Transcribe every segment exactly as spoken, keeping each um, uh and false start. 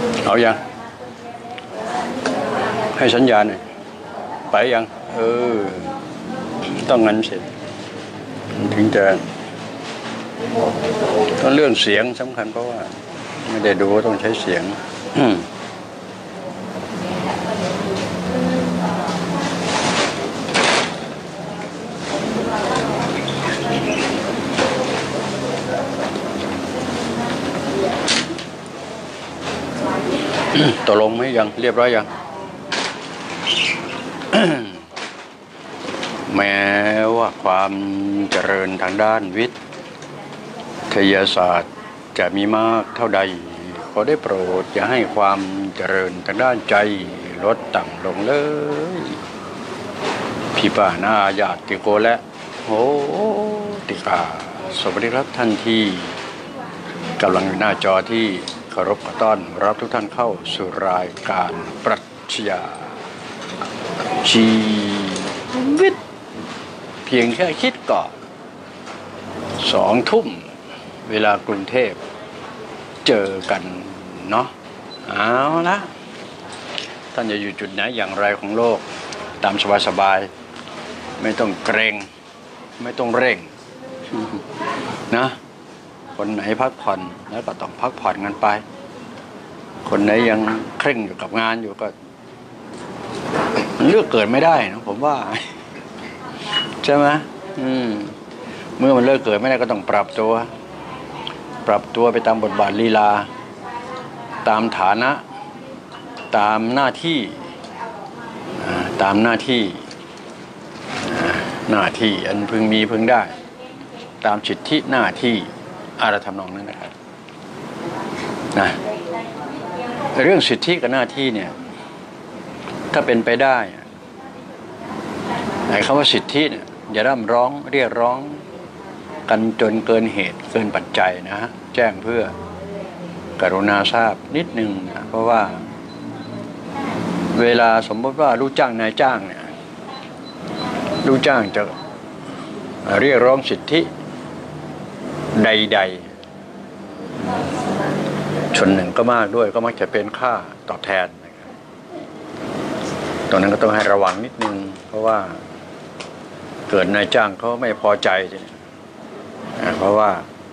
เอายังให้สัญญาณหน่อยไปยังเออต้องงั้นเสร็จถึงจะต้องเรื่องเสียงสำคัญเพราะว่าไม่ได้ดูต้องใช้เสียงตกลงไหมยังเรียบร้อยยัง แม้ว่าความเจริญทางด้านวิทยาศาสตร์จะมีมากเท่าใดขอได้โปรดอย่าให้ความเจริญทางด้านใจลดต่ำลงเลยพี่ป้าหน้าญาติโกและโหติกาสวัสดีครับท่านที่กำลังอยู่หน้าจอที่เคารพต้อนรับทุกท่านเข้าสู่รายการปรัชญาชีวิตเพียงแค่คิดก่อนสองทุ่มเวลากรุงเทพเจอกันเนาะเอาละท่านจะอยู่จุดไหนอย่างไรของโลกตามสบายๆไม่ต้องเกรงไม่ต้องเร่งนะคนไหนพักผ่อนแล้วก็ต้องพักผ่อนกันไปคนไหนยังเคร่งอยู่กับงานอยู่ก็เลือกเกิดไม่ได้นะผมว่าใช่ไหมอืมเมื่อมันเลิกเกิดไม่ได้ก็ต้องปรับตัวปรับตัวไปตามบทบาทลีลาตามฐานะตามหน้าที่ตามหน้าที่หน้าที่อันพึงมีพึงได้ตามสิทธิหน้าที่อะไรทำนองนั้นนะครับนะเรื่องสิทธิกับหน้าที่เนี่ยถ้าเป็นไปได้ไอ้คำว่าสิทธิเนี่ยอย่าร่ำร้องเรียกร้องกันจนเกินเหตุเกินปัจจัยนะฮะแจ้งเพื่อกรุณาทราบนิดนึงนะเพราะว่าเวลาสมมติว่าลูกจ้างนายจ้างเนี่ยลูกจ้างจะเรียกร้องสิทธิใดๆชนหนึ่งก็มากด้วยก็มักจะเป็นค่าตอบแทนนะครับตรงนั้นก็ต้องให้ระวังนิดนึงเพราะว่าเกิดนายจ้างเขาไม่พอใจเพราะว่า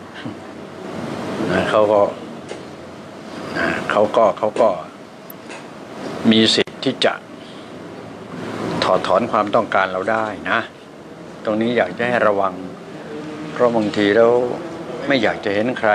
เขาก็เขาก็เขาก็มีสิทธิ์ที่จะถอดถอนความต้องการเราได้นะตรงนี้อยากจะให้ระวังเพราะบางทีเราไม่อยากจะเห็นใคร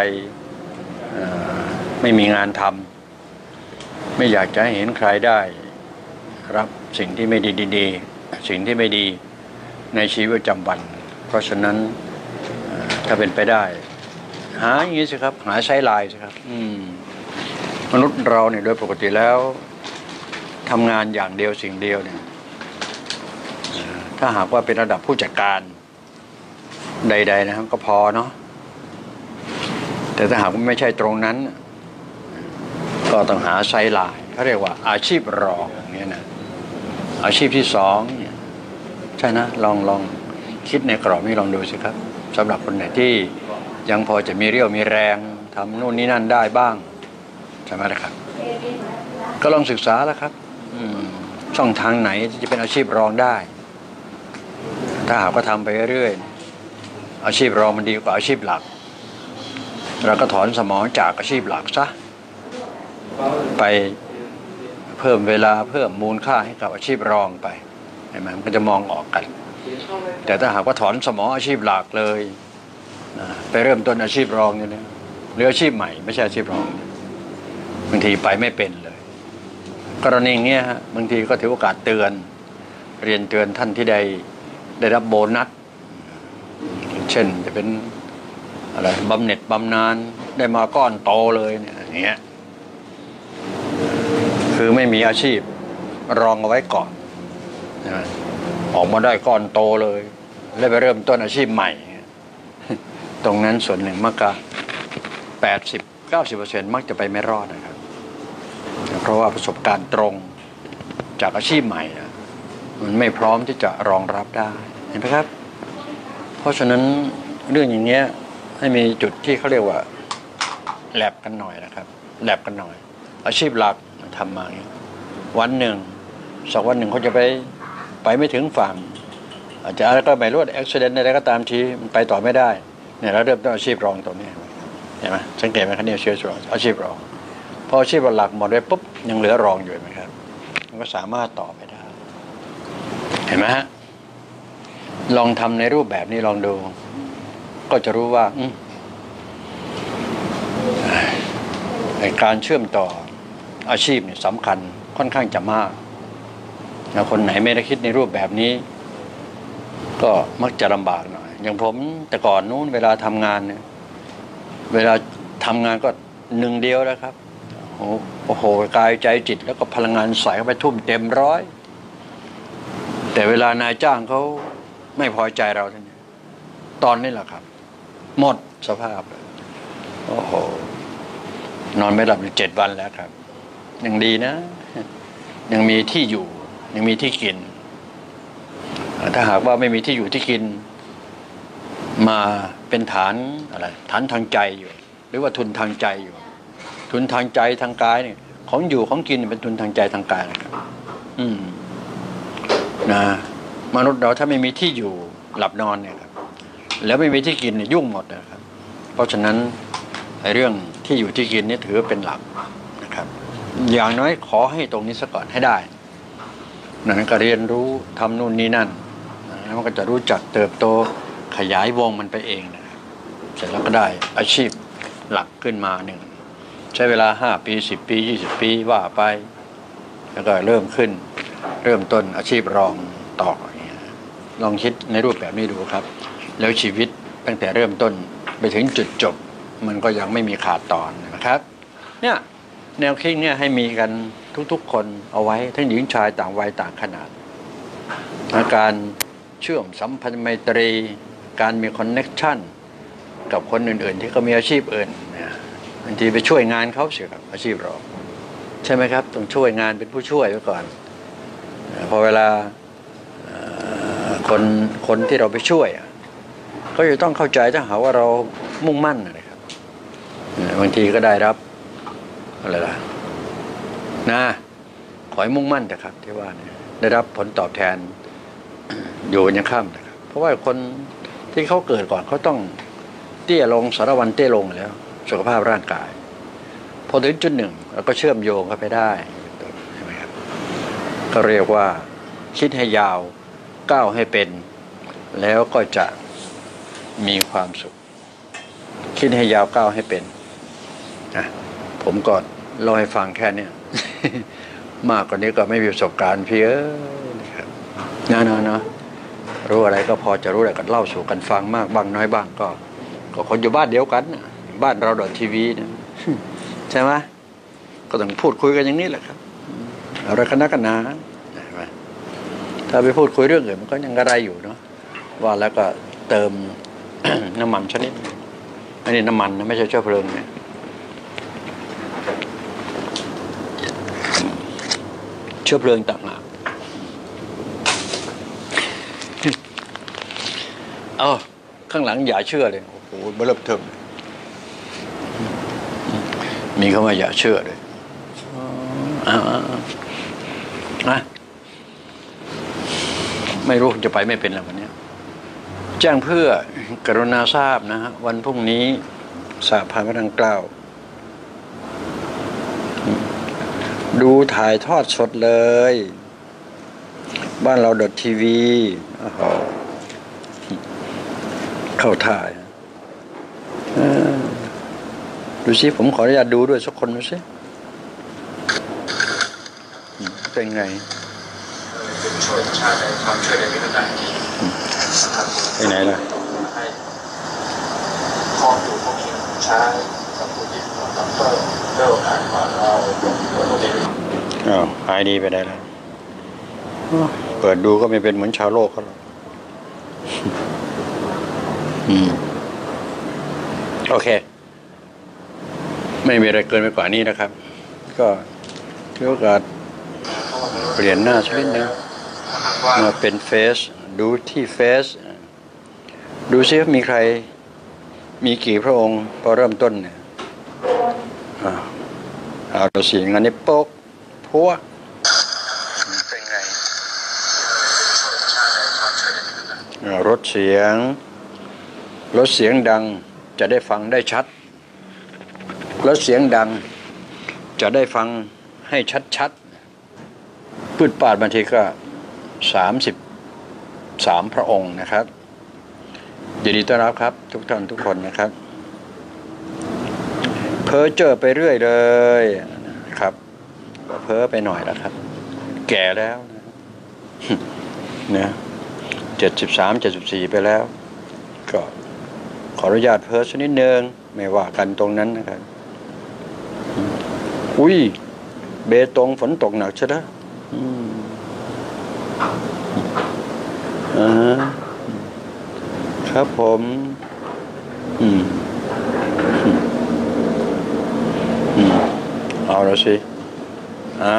ไม่มีงานทำไม่อยากจะให้เห็นใครได้รับสิ่งที่ไม่ดีดีสิ่งที่ไม่ดีในชีวิตประจำวันเพราะฉะนั้นถ้าเป็นไปได้หาอย่างนี้สิครับหาใช้ไลน์สิครับมนุษย์เราเนี่ยโดยปกติแล้วทำงานอย่างเดียวสิ่งเดียวเนี่ยถ้าหากว่าเป็นระดับผู้จัดการใดๆนะครับก็พอเนาะแต่ถ้าหากว่าไม่ใช่ตรงนั้นก็ต้องหาไซด์ไลน์เขาเรียกว่าอาชีพรองเนี่ยนะอาชีพที่สองเนี่ยใช่นะลองลองคิดในกรอบนี้ลองดูสิครับสำหรับคนไหนที่ยังพอจะมีเรี่ยวมีแรงทำนู่นนี่นั่นได้บ้างใช่ไหมล่ะครับก็ลองศึกษาแล้วครับช่องทางไหนที่จะเป็นอาชีพรองได้ถ้าหากว่าทำไปเรื่อยๆอาชีพรองมันดีกว่าอาชีพหลักเราก็ถอนสมองจากอาชีพหลักซะไปเพิ่มเวลาเพิ่มมูลค่าให้กับอาชีพรองไปเห็นไหมมันก็จะมองออกกันแต่ถ้าหากว่าถอนสมองอาชีพหลักเลยไปเริ่มต้นอาชีพรองเนี่ยหรืออาชีพใหม่ไม่ใช่อาชีพรองบางทีไปไม่เป็นเลยกรณีเงี้ยฮะบางทีก็ถือโอกาสเตือนเรียนเตือนท่านที่ได้ได้รับโบนัสเช่นจะเป็นอะไรบำเหน็จบำนาญได้มาก้อนโตเลยเนี่ยอย่างเงี้ยคือไม่มีอาชีพรองเอาไว้ก่อนนะออกมาได้ก้อนโตเลยแล้วไปเริ่มต้นอาชีพใหม่ตรงนั้นส่วนหนึ่งมักจะแปดสิบเก้าสิบเปอร์เซ็นต์มักจะไปไม่รอดนะครับเพราะว่าประสบการณ์ตรงจากอาชีพใหม่นะมันไม่พร้อมที่จะรองรับได้เห็นไหมครับเพราะฉะนั้นเรื่องอย่างเงี้ยให้มีจุดที่เขาเรียกว่าแลบกันหน่อยนะครับแลบกันหน่อยอาชีพหลักทำมาวันหนึ่งสักวันหนึ่งเขาจะไปไปไม่ถึงฝั่งอาจจะอะไรก็ไม่รู้อุบัติเหตุอะไรก็ตามทีมันไปต่อไม่ได้เนี่ยเราเริ่มต้นอาชีพรองตรงนี้เห็นไหมสังเกตไหมครับเนี่ยเชื่อชรอาชีพรองพออาชีพหลักหมดไปปุ๊บยังเหลือรองอยู่ไหมครับมันก็สามารถต่อไปได้เห็นไหมฮะลองทำในรูปแบบนี้ลองดูก็จะรู้ว่าการเชื่อมต่ออาชีพเนี่ยสำคัญค่อนข้างจะมากนะคนไหนไม่ได้คิดในรูปแบบนี้ก็มักจะลำบากหน่อยอย่างผมแต่ก่อนนู้นเวลาทำงานเนี่ยเวลาทำงานก็หนึ่งเดียวแล้วครับโอ้โหกายใจจิตแล้วก็พลังงานใส่เข้าไปทุ่มเต็มร้อยแต่เวลานายจ้างเขาไม่พอใจเราเนี่ยตอนนี้แหละครับหมดสภาพโอ้โหนอนไม่หลับอยู่เจ็ดวันแล้วครับยังดีนะยังมีที่อยู่ยังมีที่กินถ้าหากว่าไม่มีที่อยู่ที่กินมาเป็นฐานอะไรฐานทางใจอยู่หรือว่าทุนทางใจอยู่ทุนทางใจทางกายเนี่ยของอยู่ของกินเป็นทุนทางใจทางกายนะครับอืมนะมนุษย์เราถ้าไม่มีที่อยู่หลับนอนเนี่ยครับแล้วไม่มีที่กินเนี่ยยุ่งหมดนะครับเพราะฉะนั้นไอ้เรื่องที่อยู่ที่กินนี่ถือเป็นหลักนะครับอย่างน้อยขอให้ตรงนี้ซะก่อนให้ได้นั้นก็เรียนรู้ทำนู่นนี่นั่นแล้วมันก็จะรู้จักเติบโตขยายวงมันไปเองนะครับเสร็จแล้วก็ได้อาชีพหลักขึ้นมาหนึ่งใช้เวลาห้าปีสิบปียี่สิบปีว่าไปแล้วก็เริ่มขึ้นเริ่มต้นอาชีพรองต่อลองคิดในรูปแบบนี้ดูครับแล้วชีวิตตั้งแต่เริ่มต้นไปถึงจุดจบมันก็ยังไม่มีขาดตอนนะครับเนี่ยแนวคิดเนี่ยให้มีกันทุกๆคนเอาไว้ทั้งหญิงชายต่างวัยต่างขนาดการเชื่อมสัมพันธ์ไมตรีการมีคอนเน็กชันกับคนอื่นๆที่เขามีอาชีพอื่นบางทีไปช่วยงานเขาเสียครับอาชีพเราใช่ไหมครับต้องช่วยงานเป็นผู้ช่วยไว้ก่อนพอเวลาคนคนที่เราไปช่วยก็จะต้องเข้าใจถ้าหาว่าเรามุ่งมั่นนะครับบางทีก็ได้รับอะไรล่ะนะขอให้มุ่งมั่นนะครับที่ว่าเนี่ยได้รับผลตอบแทนอยู่ยังข้ามนะครับเพราะว่าคนที่เขาเกิดก่อนเขาต้องเตี้ยลงสารวันเตี้ยลงแล้วสุขภาพร่างกายพอถึงจุดหนึ่งเราก็เชื่อมโยงเข้าไปได้ใช่ไหมครับก็เรียกว่าคิดให้ยาวก้าวให้เป็นแล้วก็จะมีความสุขคิดให้ยาวก้าวให้เป็นนะผมก็เล่าให้ฟังแค่นี้ มากกว่านี้ก็ไม่มีประสบการณ์พี่เอ้ยนะครับนะนะนะรู้อะไรก็พอจะรู้อะไรก็เล่าสู่กันฟังมากบ้างน้อยบ้างก็ก็คนอยู่บ้านเดียวกันบ้านเราดอททีวีนะใช่ไหมก็ต้องพูดคุยกันอย่างนี้แหละครับอะไรกันนักกันหนาถ้าไปพูดคุยเรื่องอื่นมันก็ยังกระไรอยู่เนาะว่าแล้วก็เติม น้ำมันชนิดอันนี้น้ำมันนะไม่ใช่เชื้อเพลิงเนี่ยเชื้อเพลิงต่างหากเอาข้างหลังอย่าเชื่อเลยโอ้โหเบิ่มเทิมมีคำว่าอย่าเชื่อเลยอ่านะไม่รู้จะไปไม่เป็นแล้ววันนี้แจ้งเพื่อกรุณาทราบนะฮะวันพรุ่งนี้สหพันธ์พระนางเกล้าดูถ่ายทอดสดเลยบ้านเราดอททีวีเข้าถ่ายดูสิผมขออนุญาตดูด้วยสักคนดูสิเป็นไงช่วยชาติความช่วยเหลือที่ต่างๆไปไหนล่ะคออยู่คอคิดใช้กับผู้ที่ทำเพิ่มเรื่องการผ่านเราอ้าวหายดีไปได้แล้วเปิดดูก็ไม่เป็นเหมือนชาวโลกเขาหรอกอืมโอเคไม่มีอะไรเกินไปกว่านี้นะครับก็ถือโอกาสเปลี่ยนหน้าสักนิดนึงมาเป็นเฟซดูที่เฟซดูซิว่ามีใครมีกี่พระองค์พอเริ่มต้นเนี่ยเอาเราเสียงอันนี้โป๊กพัวเป็นไงรถเสียงรถเสียงดังจะได้ฟังได้ชัดรถเสียงดังจะได้ฟังให้ชัดๆพืชป่าบางทีก็สามสิบสามพระองค์นะครับยินดีต้อนรับครับทุกท่านทุกคนนะครับเพ้อเจ้อไปเรื่อยเลยครับก็เพ้อไปหน่อยแล้วครับแก่แล้วนะเจ็ดสิบสามเจ็ดสิบสี่ไปแล้วก็ขออนุญาตเพ้อสักนิดนึงไม่ว่ากันตรงนั้นนะครับอุ้ยเบตงฝนตกหนักใช่ไหมอ่าครับผมอืมอืมเอาแล้วสิเอา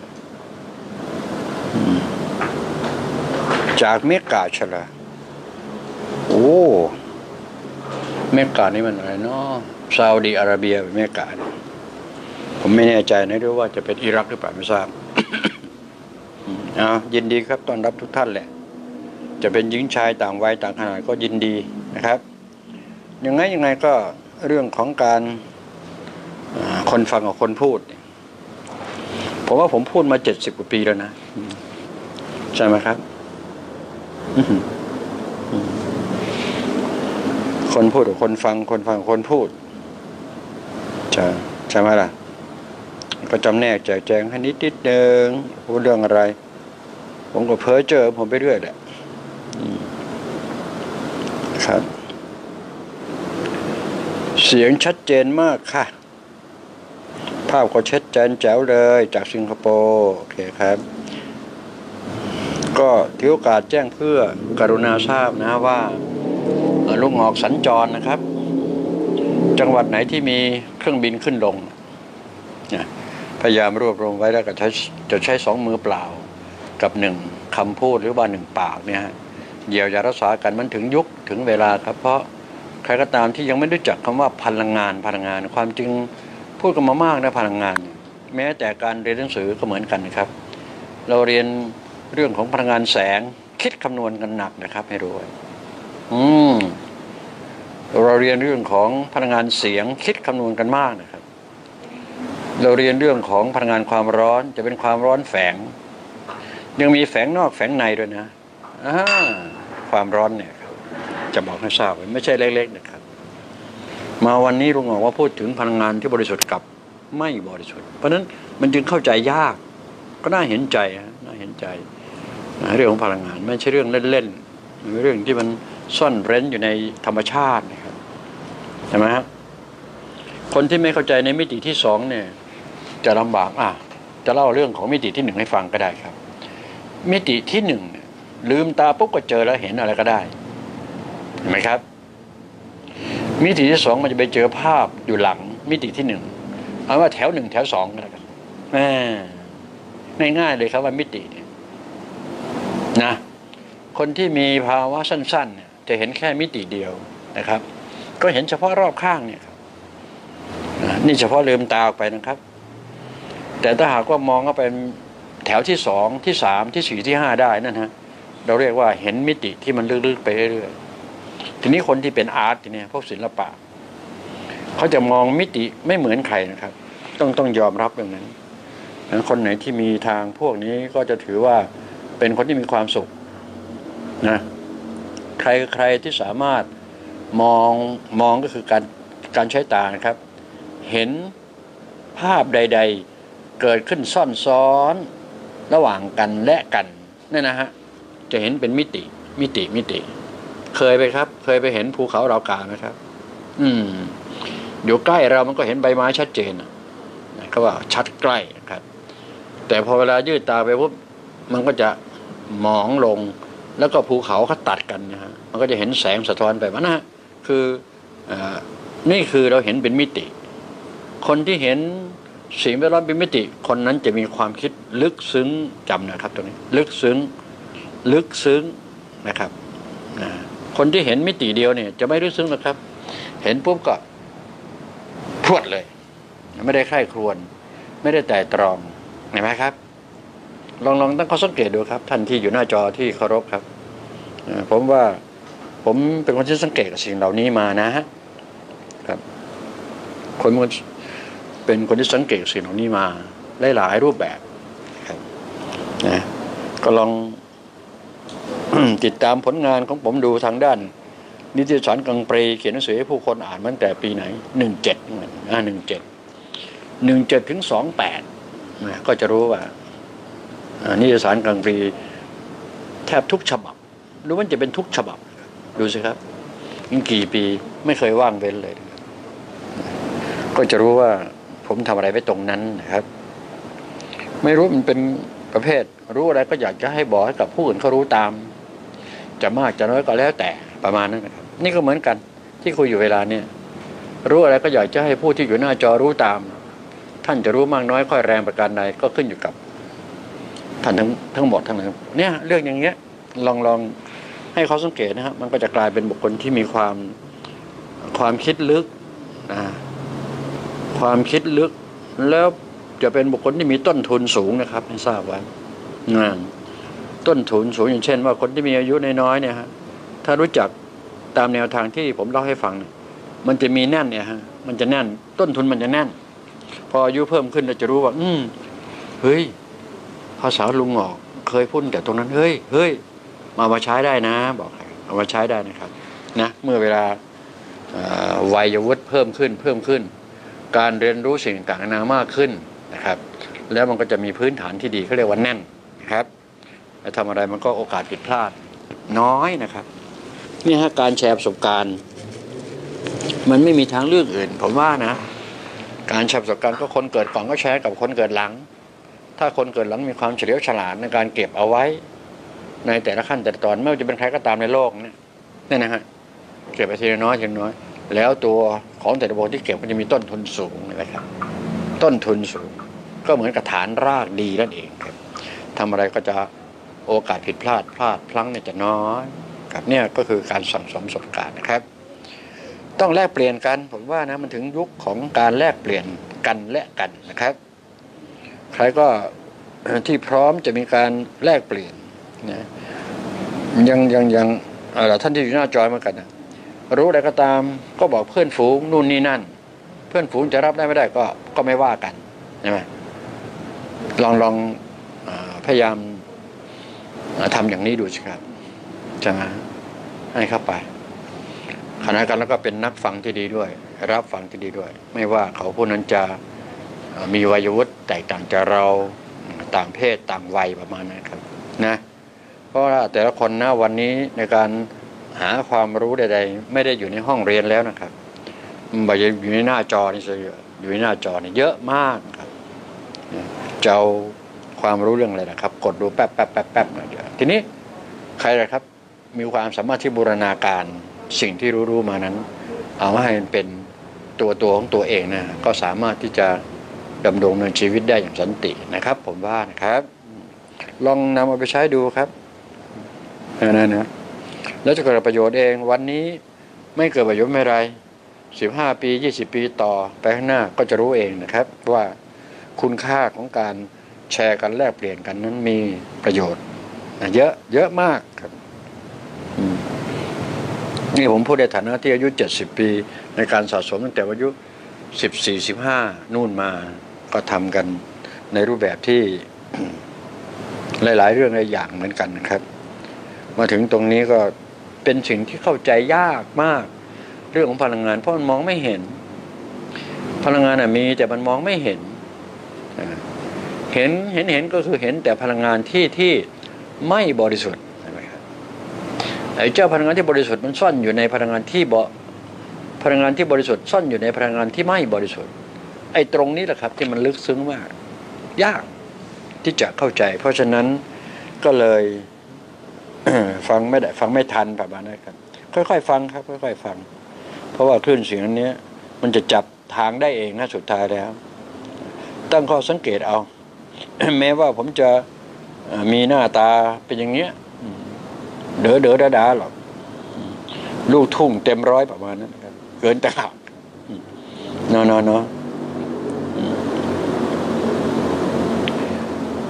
จากเมกาชละโอ้เมกานี่มันอะไรเนาะซาอุดิอาระเบียเมกาผมไม่แน่ใจนะด้วยว่าจะเป็นอิรักหรือเปล่าไม่ทราบเอายินดีครับต้อนรับทุกท่านแหละจะเป็นหญิงชายต่างวัยต่างขนาดก็ยินดีนะครับยังไงยังไงก็เรื่องของการคนฟังกับคนพูดผมว่าผมพูดมาเจ็ดสิบกว่าปีแล้วนะใช่ไหมครับคนพูดกับคนฟังคนฟังคนพูดใช่ใช่ไหมล่ะก็จำแนกแจกแจงให้นิดนิดเดิงพูดเรื่องอะไรผมก็เพ้อเจอผมไปเรื่อยแหละครับเสียงชัดเจนมากค่ะภาพก็ชัดเจนแจ๋วเลยจากสิงคโปร์โอเคครับก็ถือโอกาสแจ้งเพื่อกรุณาทราบนะว่าลูกหงอกสัญจรนะครับจังหวัดไหนที่มีเครื่องบินขึ้นลงพยายามรวบรวมไว้แล้วก็ใช้จะใช้สองมือเปล่ากับหนึ่งคำพูดหรือว่าหนึ่งปากเนี่ยเยียวยารักษากันมันถึงยุคถึงเวลาครับเพราะใครก็ตามที่ยังไม่รู้จักคำว่าพลังงานพลังงานความจริงพูดกันมามากนะพลังงานแม้แต่การเรียนหนังสือก็เหมือนกันนะครับเราเรียนเรื่องของพลังงานแสงคิดคำนวณกันหนักนะครับให้รู้อืมเราเรียนเรื่องของพลังงานเสียงคิดคำนวณกันมากนะครับเราเรียนเรื่องของพลังงานความร้อนจะเป็นความร้อนแฝงยังมีแฝงนอกแฝงในด้วยนะอ่าความร้อนเนี่ยจะบอกให้ทราบไม่ใช่เล็กๆนะครับมาวันนี้ลุงบอกว่าพูดถึงพลังงานที่บริสุทธิ์กับไม่บริสุทธิ์เพราะนั้นมันจึงเข้าใจยากก็น่าเห็นใจน่าเห็นใจเรื่องของพลังงานไม่ใช่เรื่องเล่นๆมันเป็นเรื่องที่มันซ่อนเร้นอยู่ในธรรมชาตินะครับใช่ไหมครับคนที่ไม่เข้าใจในมิติที่สองเนี่ยจะลำบากอ่ะจะเล่าเรื่องของมิติที่หนึ่งให้ฟังก็ได้ครับมิติที่หนึ่งลืมตาปุ๊บก็เจอแล้วเห็นอะไรก็ได้เห็นไหมครับมิติที่สองมันจะไปเจอภาพอยู่หลังมิติที่หนึ่งเอาว่าแถวหนึ่งแถวสองก็แล้วกันง่ายๆเลยครับว่ามิตินะคนที่มีภาวะสั้นๆเนี่ยจะเห็นแค่มิติเดียวนะครับก็เห็นเฉพาะรอบข้างเนี่ยครับนี่เฉพาะลืมตาออกไปนะครับแต่ถ้าหากว่ามองเข้าไปแถวที่สองที่สามที่สี่ที่ห้าได้นั่นฮะเราเรียกว่าเห็นมิติที่มันลึกๆไปเรื่อยๆทีนี้คนที่เป็นอาร์ตเนี่ยพวกศิลปะเขาจะมองมิติไม่เหมือนใครนะครับต้องต้องยอมรับเรื่องนั้นคนไหนที่มีทางพวกนี้ก็จะถือว่าเป็นคนที่มีความสุขนะใครใครที่สามารถมองมองก็คือการการใช้ตานะครับเห็นภาพใดๆเกิดขึ้นซ่อนซ้อนระหว่างกันและกันนี่นะฮะจะเห็นเป็นมิติมิติมิติเคยไปครับเคยไปเห็นภูเขาเหล่ากาไหมครับอืมอยู่ใกล้เรามันก็เห็นใบไม้ชัดเจนนะก็ว่าชัดใกล้นะครับแต่พอเวลายืดตาไปปุ๊บมันก็จะหมองลงแล้วก็ภูเขาเขาตัดกันนะฮะมันก็จะเห็นแสงสะท้อนไปว่านะคืออ่านี่คือเราเห็นเป็นมิติคนที่เห็นสิ่งแวดล้อมเป็นมิติคนนั้นจะมีความคิดลึกซึ้งจำนะครับตรงนี้ลึกซึ้งลึกซึ้งนะครับคนที่เห็นมิติเดียวเนี่ยจะไม่ลึกซึ้งหรอกครับเห็นปุ๊บก็พรวดเลยไม่ได้ใคร่ครวญไม่ได้แต่ตรองเห็นไหมครับลองลองตั้งข้อสังเกตดูครับท่านที่อยู่หน้าจอที่เคารพครับผมว่าผมเป็นคนที่สังเกตกับสิ่งเหล่านี้มานะฮะครับคนเป็นคนที่สังเกตสิ่งเหล่านี้มาหลายๆรูปแบบครับนะก็ลอง ติดตามผลงานของผมดูทางด้านนิตยสารกังปรีเขียนหนังสือให้ผู้คนอ่านมาตั้งแต่ปีไหนหนึ่งเจ็ดอ่าหนึ่งเจ็ดหนึ่งเจ็ดถึงสองแปดก็จะรู้ว่านิตยสารกังปรีแทบทุกฉบับหรือมันจะเป็นทุกฉบับดูสิครับยิ่งกี่ปีไม่เคยว่างเว้นเลยก็จะรู้ว่าผมทำอะไรไว้ตรงนั้นนะครับไม่รู้มันเป็นประเภทรู้อะไรก็อยากจะให้บอกให้กับผู้อื่นเขารู้ตามจะมากจะน้อยก็แล้วแต่ประมาณนั้นนะครับนี่ก็เหมือนกันที่คุยอยู่เวลาเนี่ยรู้อะไรก็อยากจะให้ผู้ที่อยู่หน้าจอรู้ตามท่านจะรู้มากน้อยค่อยแรงประการใดก็ขึ้นอยู่กับท่านทั้งทั้งหมดทั้งนั้นเนี่ยเรื่องอย่างเงี้ยลองลองให้เขาสังเกตนะครับมันก็จะกลายเป็นบุคคลที่มีความความคิดลึกนะความคิดลึกแล้วจะเป็นบุคคลที่มีต้นทุนสูงนะครับให้ทราบไว้ต้นทุนสูงอย่างเช่นว่าคนที่มีอายุน้อยๆเนี่ยฮะถ้ารู้จักตามแนวทางที่ผมเล่าให้ฟังเนี่ยมันจะมีแน่นเนี่ยฮะมันจะแน่นต้นทุนมันจะแน่นพออายุเพิ่มขึ้นเราจะรู้ว่าอืมเฮ้ยภาษาลุงออกเคยพูดแต่ตรงนั้นเฮ้ยเฮ้ยมามาใช้ได้นะบอกเอามาใช้ได้นะครับนะเมื่อเวลาวัยวุฒิเพิ่มขึ้นเพิ่มขึ้นการเรียนรู้สิ่งต่างๆนามากขึ้นนะครับแล้วมันก็จะมีพื้นฐานที่ดีเขาเรียกว่าแน่นนะครับแล้วทำอะไรมันก็โอกาสผิดพลาดน้อยนะครับนี่ฮะการแชร์ประสบการณ์มันไม่มีทางเลือกอื่นผมว่านะการแชร์ประสบการณ์ก็คนเกิดก่อนก็แชร์กับคนเกิดหลังถ้าคนเกิดหลังมีความเฉลียวฉลาดในการเก็บเอาไว้ในแต่ละขั้นแต่ละตอนไม่ว่าจะเป็นใครก็ตามในโลกเนี่ยนี่นะฮะเก็บไปทีละน้อยทีละน้อยแล้วตัวของแต่ละบุคคลที่เก็บมันจะมีต้นทุนสูงนะครับต้นทุนสูงก็เหมือนกับฐานรากดีนั่นเองครับทำอะไรก็จะโอกาสผิดพลาดพลาดพลั้งเนี่ยจะน้อยกับเนี่ยก็คือการสั่งสมประสบการณ์นะครับต้องแลกเปลี่ยนกันผมว่านะมันถึงยุคของการแลกเปลี่ยนกันและกันนะครับใครก็ที่พร้อมจะมีการแลกเปลี่ยนนะยังยังยังท่านที่อยู่หน้าจอยเหมือนกันนะรู้อะไรก็ตามก็บอกเพื่อนฝูงนู่นนี่นั่นเพื่อนฝูงจะรับได้ไม่ได้ก็ก็ไม่ว่ากันใช่ไหมลองลองพยายามทำอย่างนี้ดูสิครับจะให้เข้าไปขณะกันแล้วก็เป็นนักฟังที่ดีด้วยรับฟังที่ดีด้วยไม่ว่าเขาผู้นั้นจะมีวัยวุฒิแตกต่างจากเราต่างเพศต่างวัยประมาณนั้นครับนะเพราะว่าแต่ละคนนะวันนี้ในการหาความรู้ใดๆไม่ได้อยู่ในห้องเรียนแล้วนะครับมันอยู่ในหน้าจอนี่เยอะอยู่ในหน้าจอนี่เยอะมากครับจะเอาความรู้เรื่องอะไรนะครับกดดูแป๊บแป๊บแป๊บแป๊บหน่อยเดียวทีนี้ใครนะครับมีความสามารถที่บูรณาการสิ่งที่รู้ๆมานั้นเอามาให้เป็นตัวตัวของตัวเองนะก็สามารถที่จะดำรงในชีวิตได้อย่างสันตินะครับผมว่านะครับลองนำเอาไปใช้ดูครับนั่นนะแล้วจะเกิดประโยชน์เองวันนี้ไม่เกิดประโยชน์ไม่ไรสิบห้าปียี่สิบปีต่อไปข้างหน้าก็จะรู้เองนะครับว่าคุณค่าของการแชร์กันแลกเปลี่ยนกันนั้นมีประโยชน์เยอะเยอะมากครับนี่ผมพูดในฐานะที่อายุเจ็ดสิบปีในการสะสมตั้งแต่อายุสิบสี่สิบห้านู่นมาก็ทำกันในรูปแบบที่หลายๆเรื่องหลายอย่างเหมือนกันนะครับมาถึงตรงนี้ก็เป็นสิ่งที่เข้าใจยากมากเรื่องของพลังงานเพราะมันมองไม่เห็นพลังงานมีแต่มันมองไม่เห็นเห็นเห็นเห็นก็คือเห็นแต่พลังงานที่ที่ไม่บริสุทธิ์ใช่ไหมครับไอ้เจ้าพลังงานที่บริสุทธิ์มันซ่อนอยู่ในพลังงานที่บ่พลังงานที่บริสุทธิ์ซ่อนอยู่ในพลังงานที่ไม่บริสุทธิ์ไอ้ตรงนี้แหละครับที่มันลึกซึ้งมากยากที่จะเข้าใจเพราะฉะนั้นก็เลยฟังไม่ได้ฟังไม่ทันประมาณนั้นครับค่อยๆฟังครับค่อยๆฟังเพราะว่าคลื่นเสียงนี้มันจะจับทางได้เองนะสุดท้ายแล้วตั้งข้อสังเกตเอา แม้ว่าผมจะมีหน้าตาเป็นอย่างเงี้ยเด๋อเด๋อดาดาหรอกลูกทุ่งเต็มร้อยประมาณนั้นครับเกินตลาดเนาะเนาะเนาะ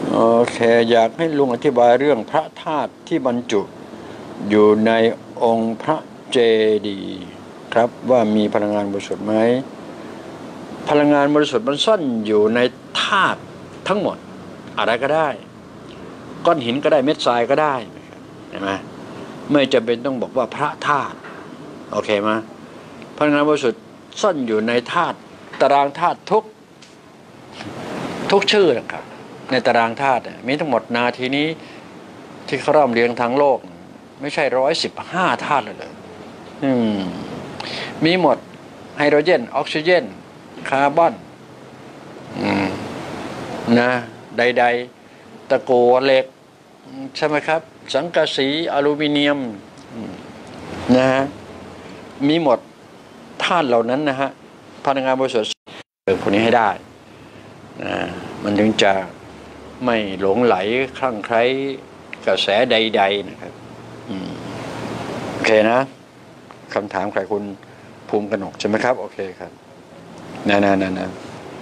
โอเคอยากให้ลุงอธิบายเรื่องพระธาตุที่บรรจุอยู่ในองค์พระเจดีย์ครับว่ามีพลังงานบริสุทธิ์ไหมพลังงานบริสุทธิ์มันซ่อนอยู่ในธาตุทั้งหมดอะไรก็ได้ก้อนหินก็ได้เม็ดทรายก็ได้เห็นไหมไม่จำเป็นต้องบอกว่าพระธาตุโอเคไหมพลังงานบริสุทธิ์ซ่อนอยู่ในธาตุตารางธาตุทุกทุกชื่อนะครับในตารางธาตุมีทั้งหมดนาทีนี้ที่เขาร่ำเรียงทางโลกไม่ใช่ร้อยสิบห้าธาตุเลยเลยอืมมีหมดไฮโดรเจนออกซิเจนคาร์บอนอืมนะใดๆตะกั่วเหล็กใช่ไหมครับสังกะสีอลูมิเนียมนะฮะมีหมดธาตุเหล่านั้นนะฮะพลังงานบริสุทธิ์เปิดคนนี้ให้ได้นะมันถึงจะไม่หลงไหลคลั่งไคล้กระแสใดๆนะครับโอเคนะคำถามใครคุณภูมิกนกใช่ไหมครับโอเคครับนะนะนะนะ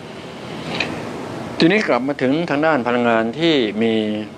ทีนี้กลับมาถึงทางด้านพลังงานที่มี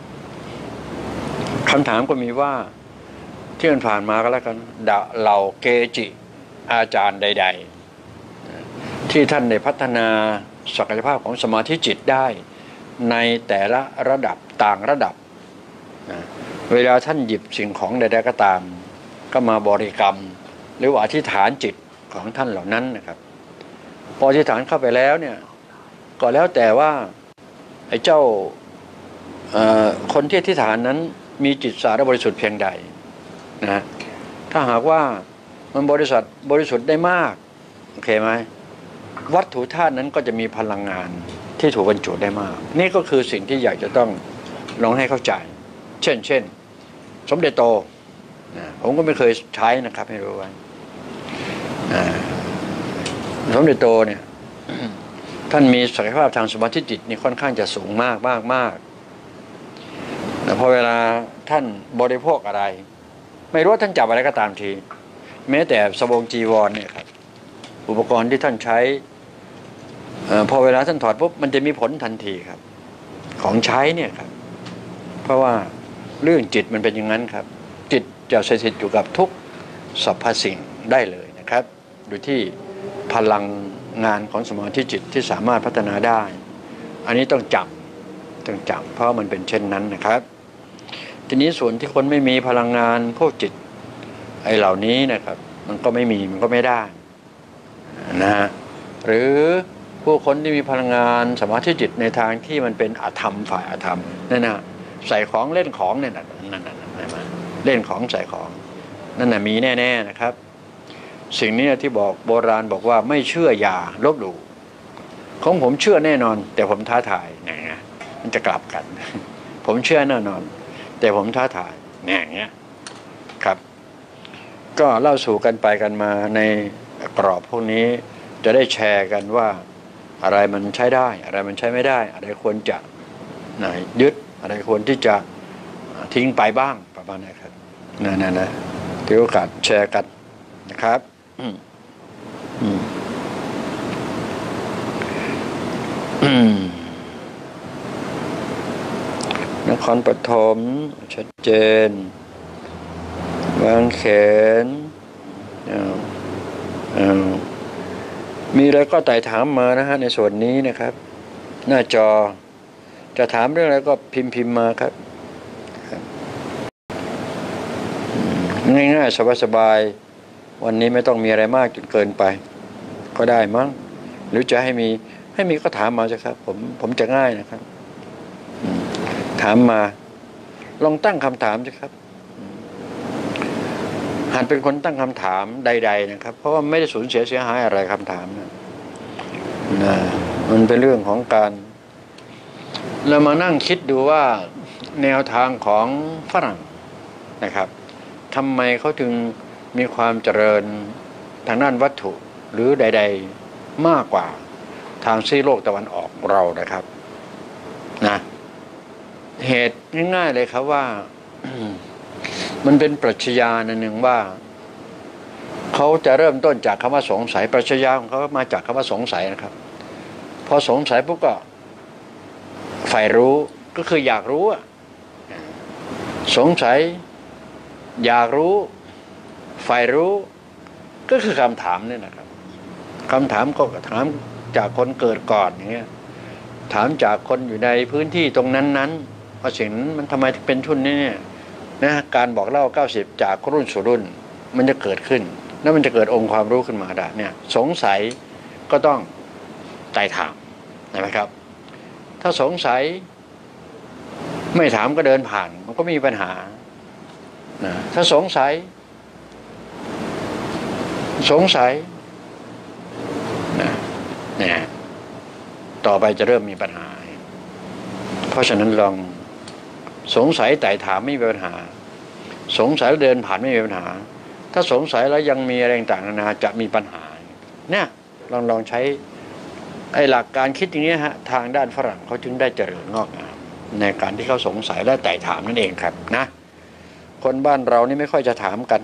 คำถามก็มีว่าที่มันผ่านมาก็แล้วกันดะเหล่าเกจิอาจารย์ใดๆที่ท่านได้พัฒนาศักยภาพของสมาธิจิตได้ในแต่ละระดับต่างระดับนะเวลาท่านหยิบสิ่งของใดๆก็ตามก็มาบริกรรมหรือว่าอธิษฐานจิตของท่านเหล่านั้นนะครับพออธิษฐานเข้าไปแล้วเนี่ยก็แล้วแต่ว่าไอ้เจ้าคนที่อธิษฐานนั้นมีจิตสะอาดบริสุทธิ์เพียงใดนะถ้าหากว่ามันบริสุทธิ์บริสุทธิ์ได้มากโอเคไหมวัตถุธาตุนั้นก็จะมีพลังงานที่ถูกบรรจุได้มากนี่ก็คือสิ่งที่อยากจะต้องลองให้เข้าใจเช่นเช่นสมเด็จโตนะผมก็ไม่เคยใช้นะครับให้รู้ไว้สมเด็จโตเนี่ยท่านมีศักยภาพทางสมาธิจิตนี่ค่อนข้างจะสูงมากมากมากแต่พอเวลาท่านบริโภคอะไรไม่รู้ว่าท่านจับอะไรก็ตามทีแม้แต่สบงจีวรเนี่ยครับอุปกรณ์ที่ท่านใช้พอเวลาท่านถอดปุ๊บมันจะมีผลทันทีครับของใช้เนี่ยครับเพราะว่าเรื่องจิตมันเป็นอย่างนั้นครับจิตจะสถิตอยู่กับทุกสรรพสิ่งได้เลยนะครับโดยที่พลังงานของสมาธิจิตที่สามารถพัฒนาได้อันนี้ต้องจับต้องจับเพราะมันเป็นเช่นนั้นนะครับทีนี้ส่วนที่คนไม่มีพลังงานพวกจิตไอ้เหล่านี้นะครับมันก็ไม่มีมันก็ไม่ได้นะฮะหรือผู้คนที่มีพลังงานสมาธิจิตในทางที่มันเป็นอธรรมฝ่ายอธรรมนั่นนะใส่ของเล่นของเนี่ยนั่นนั่นนั่นเล่นของใส่ของนั่นน่ะมีแน่ๆนะครับสิ่งนี้ที่บอกโบราณบอกว่าไม่เชื่ออย่าลบหลู่ของผมเชื่อแน่นอนแต่ผมท้าทายนะมันจะกลับกันผมเชื่อแน่นอนแต่ผมท้าทายเนี่ยอย่างเงี้ยครับก็เล่าสู่กันไปกันมาในกรอบพวกนี้จะได้แชร์กันว่าอะไรมันใช้ได้อะไรมันใช้ไม่ได้อะไรควรจะนะยึดอะไรควรที่จะทิ้งไปบ้างประมาณนี้ครับนั่นๆนะถือโอกาสแชร์กันนะครับอืมอืมอืมนครปฐมชัดเจนบางแขนอ้าวอ้าวมีอะไรก็ไต่ถามมานะฮะในส่วนนี้นะครับหน้าจอจะถามเรื่องอะไรก็พิมพ์พิมพ์มาครับง่ายๆสบายๆวันนี้ไม่ต้องมีอะไรมากจนเกินไปก็ได้มั้งหรือจะให้มีให้มีก็ถามมาสิครับผมผมจะง่ายนะครับถามมาลองตั้งคำถามสิครับหัดเป็นคนตั้งคำถามใดๆนะครับเพราะว่าไม่ได้สูญเสียเสียหายอะไรคำถามนะนะมันเป็นเรื่องของการเรามานั่งคิดดูว่าแนวทางของฝรั่งนะครับทำไมเขาถึงมีความเจริญทางด้านวัตถุหรือใดๆมากกว่าทางซีโลกตะวันออกเรานะครับนะเหตุง่ายๆเลยครับว่า มันเป็นปรัชญาหนึ่งว่าเขาจะเริ่มต้นจากคำว่าสงสัยปรัชญาของเขามาจากคำว่าสงสัยนะครับพอสงสัยปุ๊บก็ใฝ่รู้ก็คืออยากรู้สงสัยอยากรู้ใฝ่รู้ก็คือคำถามนี่นะครับคำถามก็ถามจากคนเกิดก่อนอย่างเงี้ยถามจากคนอยู่ในพื้นที่ตรงนั้นนั้นว่าสิ่งนั้นมันทำไมถึงเป็นทุนนี้เนี่ยนะการบอกเล่าเก้าสิบจากรุ่นสู่รุ่นมันจะเกิดขึ้นแล้วมันจะเกิดองค์ความรู้ขึ้นมาได้เนี่ยสงสัยก็ต้องไต่ถามใช่ไหมครับถ้าสงสัยไม่ถามก็เดินผ่านมันก็มีปัญหานะถ้าสงสัยสงสัยนะเนี่ยต่อไปจะเริ่มมีปัญหาเพราะฉะนั้นลองสงสัยไต่ถามไม่มีปัญหาสงสัยแล้วเดินผ่านไม่มีปัญหาถ้าสงสัยแล้วยังมีอะไรต่างๆนานาจะมีปัญหาเนี่ยลองลองใช้ไอ้หลักการคิดอย่างนี้ฮะทางด้านฝรั่งเขาจึงได้เจริญงอกงามในการที่เขาสงสัยและไต่ถามนั่นเองครับนะคนบ้านเรานี่ไม่ค่อยจะถามกัน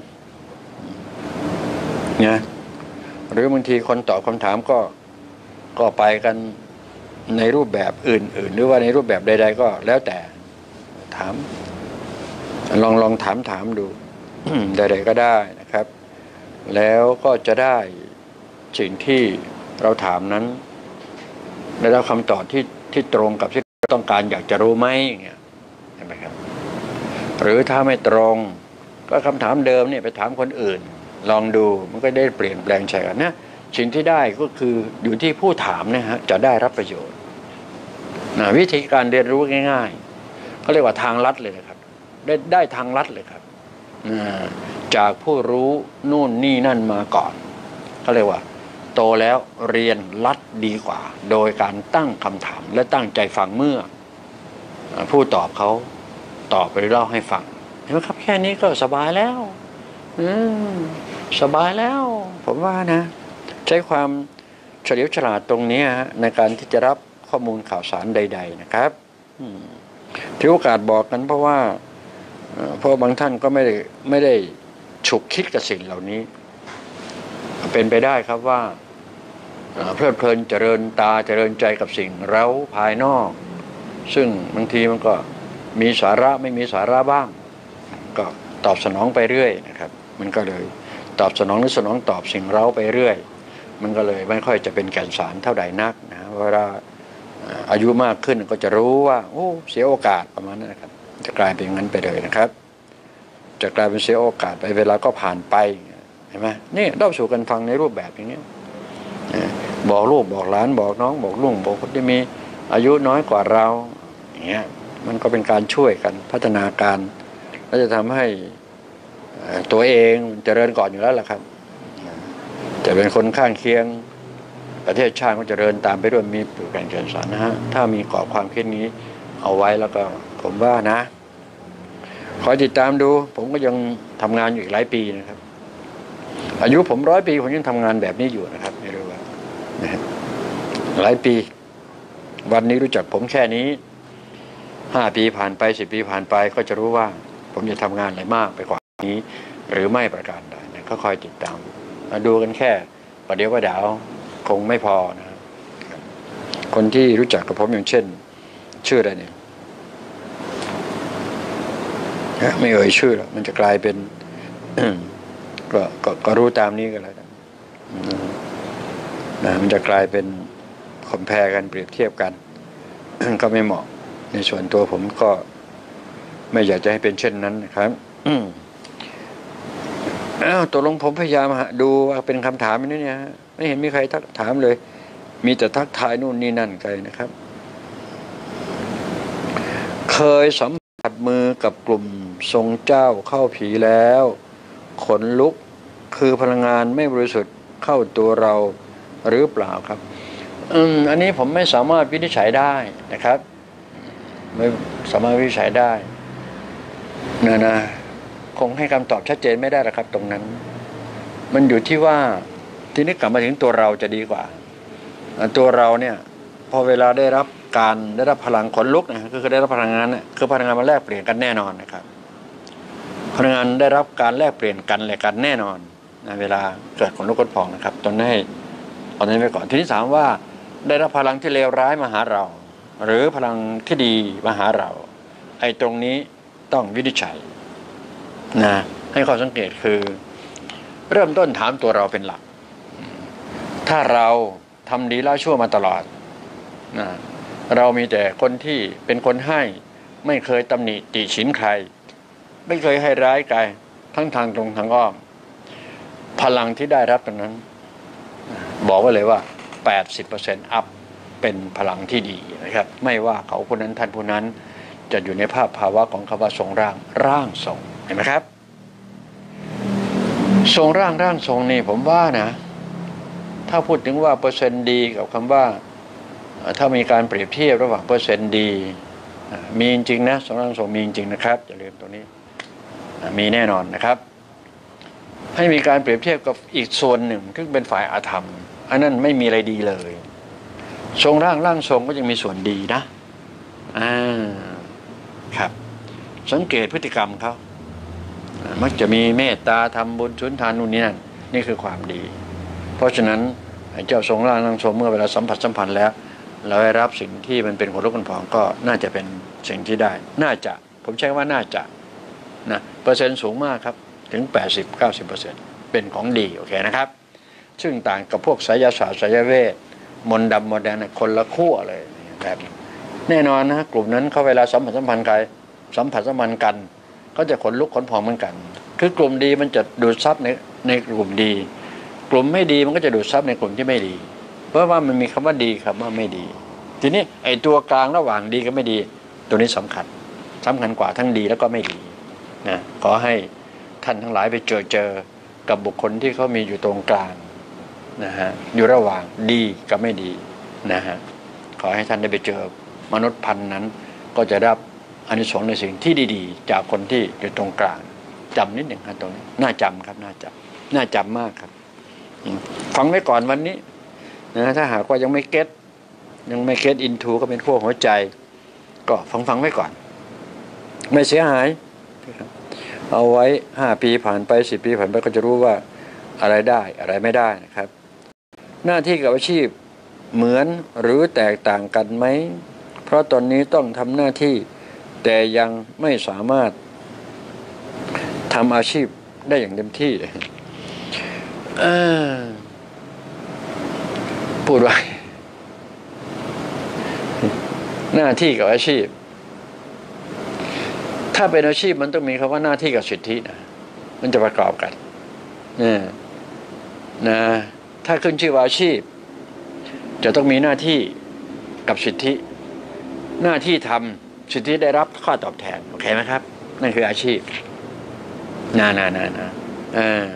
นะหรือบางทีคนตอบคำถามก็ก็ไปกันในรูปแบบอื่นๆหรือว่าในรูปแบบใดๆก็แล้วแต่ถามลองลองถามถามดู ใดๆก็ได้นะครับแล้วก็จะได้สิ่งที่เราถามนั้นได้รับคำตอบที่ที่ตรงกับที่ต้องการอยากจะรู้ไหมอย่างเงี้ยเห็นไหมครับหรือถ้าไม่ตรงก็คำถามเดิมเนี่ยไปถามคนอื่นลองดูมันก็ได้เปลี่ยนแปลงใช่กันนะสิ่งที่ได้ก็คืออยู่ที่ผู้ถามนะฮะจะได้รับประโยชน์นะวิธีการเรียนรู้ง่ายๆเขาเรียกว่าทางลัดเลยนะครับได้ได้ทางลัดเลยครับนะจากผู้รู้นู่นนี่นั่นมาก่อนเขาเรียกว่าโตแล้วเรียนลัดดีกว่าโดยการตั้งคำถามและตั้งใจฟังเมื่อผู้ตอบเขาตอบไปเล่าให้ฟังเห็นไหมครับแค่นี้ก็สบายแล้วอืมสบายแล้วผมว่านะใช้ความเฉลียวฉลาดตรงนี้ในการที่จะรับข้อมูลข่าวสารใดๆนะครับถือโอกาสบอกกันเพราะว่าเพราะบางท่านก็ไม่ได้ไม่ได้ฉุกคิดกับสิ่งเหล่านี้เป็นไปได้ครับว่าเพลิดเพลินเจริญตาเจริญใจกับสิ่งเร้าภายนอกซึ่งบางทีมันก็มีสาระไม่มีสาระบ้างก็ตอบสนองไปเรื่อยนะครับมันก็เลยตอบสนองหรือสนองตอบสิ่งเร้าไปเรื่อยมันก็เลยไม่ค่อยจะเป็นแก่นสารเท่าใดนักนะเวลาอายุมากขึ้นก็จะรู้ว่าโอ้เสียโอกาสประมาณนั้นนะครับจะกลายเป็นงั้นไปเลยนะครับจะกลายเป็นเสียโอกาสไปเวลาก็ผ่านไปเห็นไหมนี่เล่าสู่กันฟังในรูปแบบอย่างนี้บอกลูกบอกหลานบอกน้องบอกลุงบอกคนที่มีอายุน้อยกว่าเราอย่างเงี้ยมันก็เป็นการช่วยกันพัฒนาการและจะทำให้ตัวเองเจริญก่อนอยู่แล้วล่ะครับจะเป็นคนข้างเคียงประเทศชาติก็เจริญตามไปด้วยมีปลูกแก่นเกินสารนะฮะถ้ามีกรอบความคิดนี้เอาไว้แล้วก็ผมว่านะคอยติดตามดูผมก็ยังทำงานอยู่อีกหลายปีนะครับอายุผมร้อยปีผมยังทำงานแบบนี้อยู่นะครับไม่รู้ว่าหลายปีวันนี้รู้จักผมแค่นี้ห้าปีผ่านไปสิบปีผ่านไปก็จะรู้ว่าผมจะทำงานอะไรมากไปกว่านี้หรือไม่ประการใดนะก็คอยติดตามดูกันแค่ประเดี๋ยวประดาวคงไม่พอนะคนที่รู้จักกับผมอย่างเช่นชื่ออะไรเนี่ยไม่เอ่ยชื่อหรอกมันจะกลายเป็น ก็ก็ก็รู้ตามนี้กันแล้วนะมันจะกลายเป็นคอมแพร์กันเปรียบเทียบกัน ก็ไม่เหมาะในส่วนตัวผมก็ไม่อยากจะให้เป็นเช่นนั้นนะครับอ้าวตกลงผมพยายามดูว่าเป็นคำถามนี่เนี่ยไม่เห็นมีใครทักถามเลยมีแต่ทักทายนู่นนี่นั่นกันนะครับเคยสัมผัสมือกับกลุ่มทรงเจ้าเข้าผีแล้วขนลุกคือพลังงานไม่บริสุทธิ์เข้าตัวเราหรือเปล่าครับอืมอันนี้ผมไม่สามารถวินิจฉัยได้นะครับไม่สามารถวินิจฉัยได้นะนะคงให้คำตอบชัดเจนไม่ได้หรอกครับตรงนั้นมันอยู่ที่ว่าทีนี้กลับมาถึงตัวเราจะดีกว่าตัวเราเนี่ยพอเวลาได้รับการได้รับพลังขนลุกนะก็คือได้รับพลังงานเนี่ยคือพลังงานมันแลกเปลี่ยนกันแน่นอนนะครับพลังงานได้รับการแลกเปลี่ยนกันและกันแน่นอนนะเวลาเกิดขนลุกขนพองนะครับตอนนี้ให้ตอนนี้ไปก่อนทีนี้ถามว่าได้รับพลังที่เลวร้ายมาหาเราหรือพลังที่ดีมาหาเราไอ้ตรงนี้ต้องวินิจฉัยนะให้ข้อสังเกตคือเริ่มต้นถามตัวเราเป็นหลักถ้าเราทำดีละชั่วมาตลอดนะเรามีแต่คนที่เป็นคนให้ไม่เคยตำหนิติฉินใครไม่เคยให้ร้ายใครทั้งทางตรงทางอ้อมพลังที่ได้รับตรงนั้นบอกไว้เลยว่า แปดสิบเปอร์เซ็นต์ อัพเป็นพลังที่ดีนะครับไม่ว่าเขาคนนั้นท่านผู้นั้นจะอยู่ในภาพภาวะของคำว่าทรงร่างร่างทรงเห็นไหมครับทรงร่างร่างทรงนี่ผมว่านะถ้าพูดถึงว่าเปอร์เซ็นต์ดีกับคำว่าถ้ามีการเปรียบเทียบระหว่างเปอร์เซ็นต์ดีมีจริงนะทรงร่างทรงมีจริงนะครับอย่าลืมตรงนี้มีแน่นอนนะครับให้มีการเปรียบเทียบกับอีกส่วนหนึ่งซึ่งเป็นฝ่ายอาธรรมอันนั้นไม่มีอะไรดีเลยทรงร่างร่างทรงก็ยังมีส่วนดีนะอ่าครับสังเกตพฤติกรรมเขามักจะมีเมตตาทำบุญสุนทานนู่นนี่นั่นนี่คือความดีเพราะฉะนั้นเจ้าทรงร่างร่างทรงเมื่อเวลาสัมผัสสัมพันธ์แล้วเราได้รับสิ่งที่มันเป็นขนลุกขนพองก็น่าจะเป็นสิ่งที่ได้น่าจะผมใช้ว่าน่าจะนะเปอร์เซ็นต์สูงมากครับถึง แปดสิบถึงเก้าสิบเปอร์เซ็นต์ เป็นของดีโอเคนะครับซึ่งต่างกับพวกไสยศาสตร์ไสยเวทมนต์ดำมนต์แดงคนละขั้วเลยแบบแน่นอนนะกลุ่มนั้นเขาเวลาสัมผัสสัมพันธ์ใครสัมผัสสัมพันธ์กันก็จะขนลุกขนพองเหมือนกันคือกลุ่มดีมันจะดูดซับในในกลุ่มดีกลุ่มไม่ดีมันก็จะดูดซับในกลุ่มที่ไม่ดีเพราะว่ามันมีคำว่าดีคำว่าไม่ดีทีนี้ไอ้ตัวกลางระหว่างดีกับไม่ดีตัวนี้สำคัญสำคัญกว่าทั้งดีแล้วก็ไม่ดีนะขอให้ท่านทั้งหลายไปเจอเจอกับบุคคลที่เขามีอยู่ตรงกลางนะฮะอยู่ระหว่างดีกับไม่ดีนะฮะขอให้ท่านได้ไปเจอมนุษย์พันธุ์นั้นก็จะได้อานิสงส์ในสิ่งที่ดีๆจากคนที่อยู่ตรงกลางจำนิดหนึ่งครับตรงนี้น่าจำครับน่าจำน่าจำมากครับฟังไว้ก่อนวันนี้นะถ้าหากว่ายังไม่เก็ตยังไม่เก็ตอินทูก็เป็นขั้วหัวใจก็ฟังฟังไว้ก่อนไม่เสียหายเอาไว้ห้าปีผ่านไปสิบปีผ่านไปก็จะรู้ว่าอะไรได้อะไรไม่ได้นะครับหน้าที่กับอาชีพเหมือนหรือแตกต่างกันไหมเพราะตอนนี้ต้องทำหน้าที่แต่ยังไม่สามารถทำอาชีพได้อย่างเต็มที่พูดไว้หน้าที่กับอาชีพถ้าเป็นอาชีพมันต้องมีคำว่าหน้าที่กับสิทธินะมันจะประกอบกันเนี่ยนะถ้าขึ้นชื่อว่าอาชีพจะต้องมีหน้าที่กับสิทธิหน้าที่ทำสิทธิได้รับค่าตอบแทนโอเคไหมครับนั่นคืออาชีพนานานานาอ่า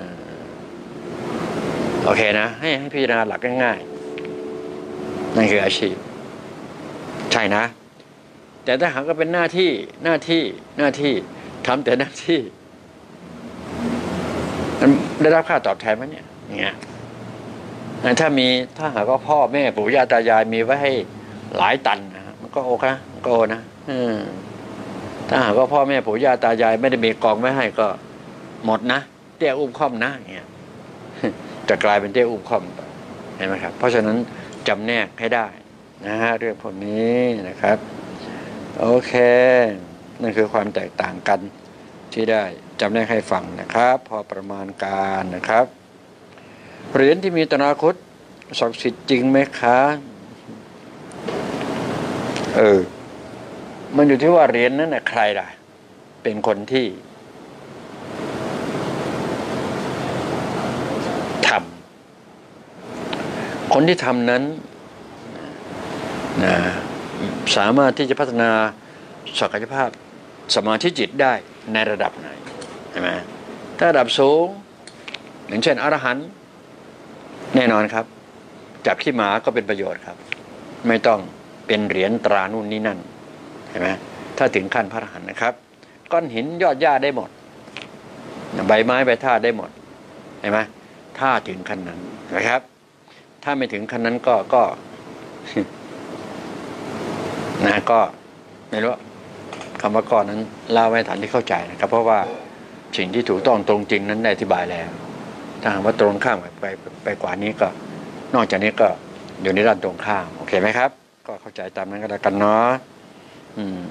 โอเคนะให้ให้พิจารณาหลักง่ายๆนั่นคืออาชีพใช่นะแต่ถ้าหากว่าเป็นหน้าที่หน้าที่หน้าที่ทำแต่หน้าที่มันได้รับค่าตอบแทนไหมเนี่ยอย่างเงี้ยถ้ามีถ้าหากว่าพ่อแม่ปู่ย่าตายายมีไว้ให้หลายตันนะมันก็โอเคมันก็โอนะถ้าหากว่าพ่อแม่ปู่ย่าตายายไม่ได้มีกองไว้ให้ก็หมดนะเตี้ยอุ้มค่อมนะอย่างเงี้ยจะกลายเป็นเตี้ยอุ้มค่อมเห็นไหมครับเพราะฉะนั้นจำแนกให้ได้นะฮะเรื่องพวกนี้นะครับโอเคนั่นคือความแตกต่างกันที่ได้จำแนกให้ฟังนะครับพอประมาณการนะครับเหรียญที่มีตราครุฑศักดิ์สิทธิ์จริงไหมคะเออมันอยู่ที่ว่าเหรียญนั้นน่ะใครล่ะเป็นคนที่ทำคนที่ทำนั้นนะสามารถที่จะพัฒนาศักยภาพสมาธิจิตได้ในระดับไหนใช่ไหมถ้าระดับสูงอย่างเช่นอรหันต์แน่นอนครับจับขี้หมาก็เป็นประโยชน์ครับไม่ต้องเป็นเหรียญตรานู่นนี่นั่นเห็นไหมถ้าถึงขั้นพระอรหันต์นะครับก้อนหินยอดหญ้าได้หมดใบไม้ใบธาตุได้หมดเห็นไหมถ้าถึงขั้นนั้นนะครับถ้าไม่ถึงขั้นนั้นก็ก็นะก็ไม่รู้คำว่าก้อนนั้นเล่าให้ฐานที่เข้าใจนะครับเพราะว่าสิ่งที่ถูกต้องตรงจริงนั้นได้อธิบายแล้วถ้าหากว่าตรงข้ามไปไปไปกว่านี้ก็นอกจากนี้ก็อยู่ในด้านตรงข้ามโอเคไหมครับก็เข้าใจตามนั้นก็แล้วกันเนาะอืม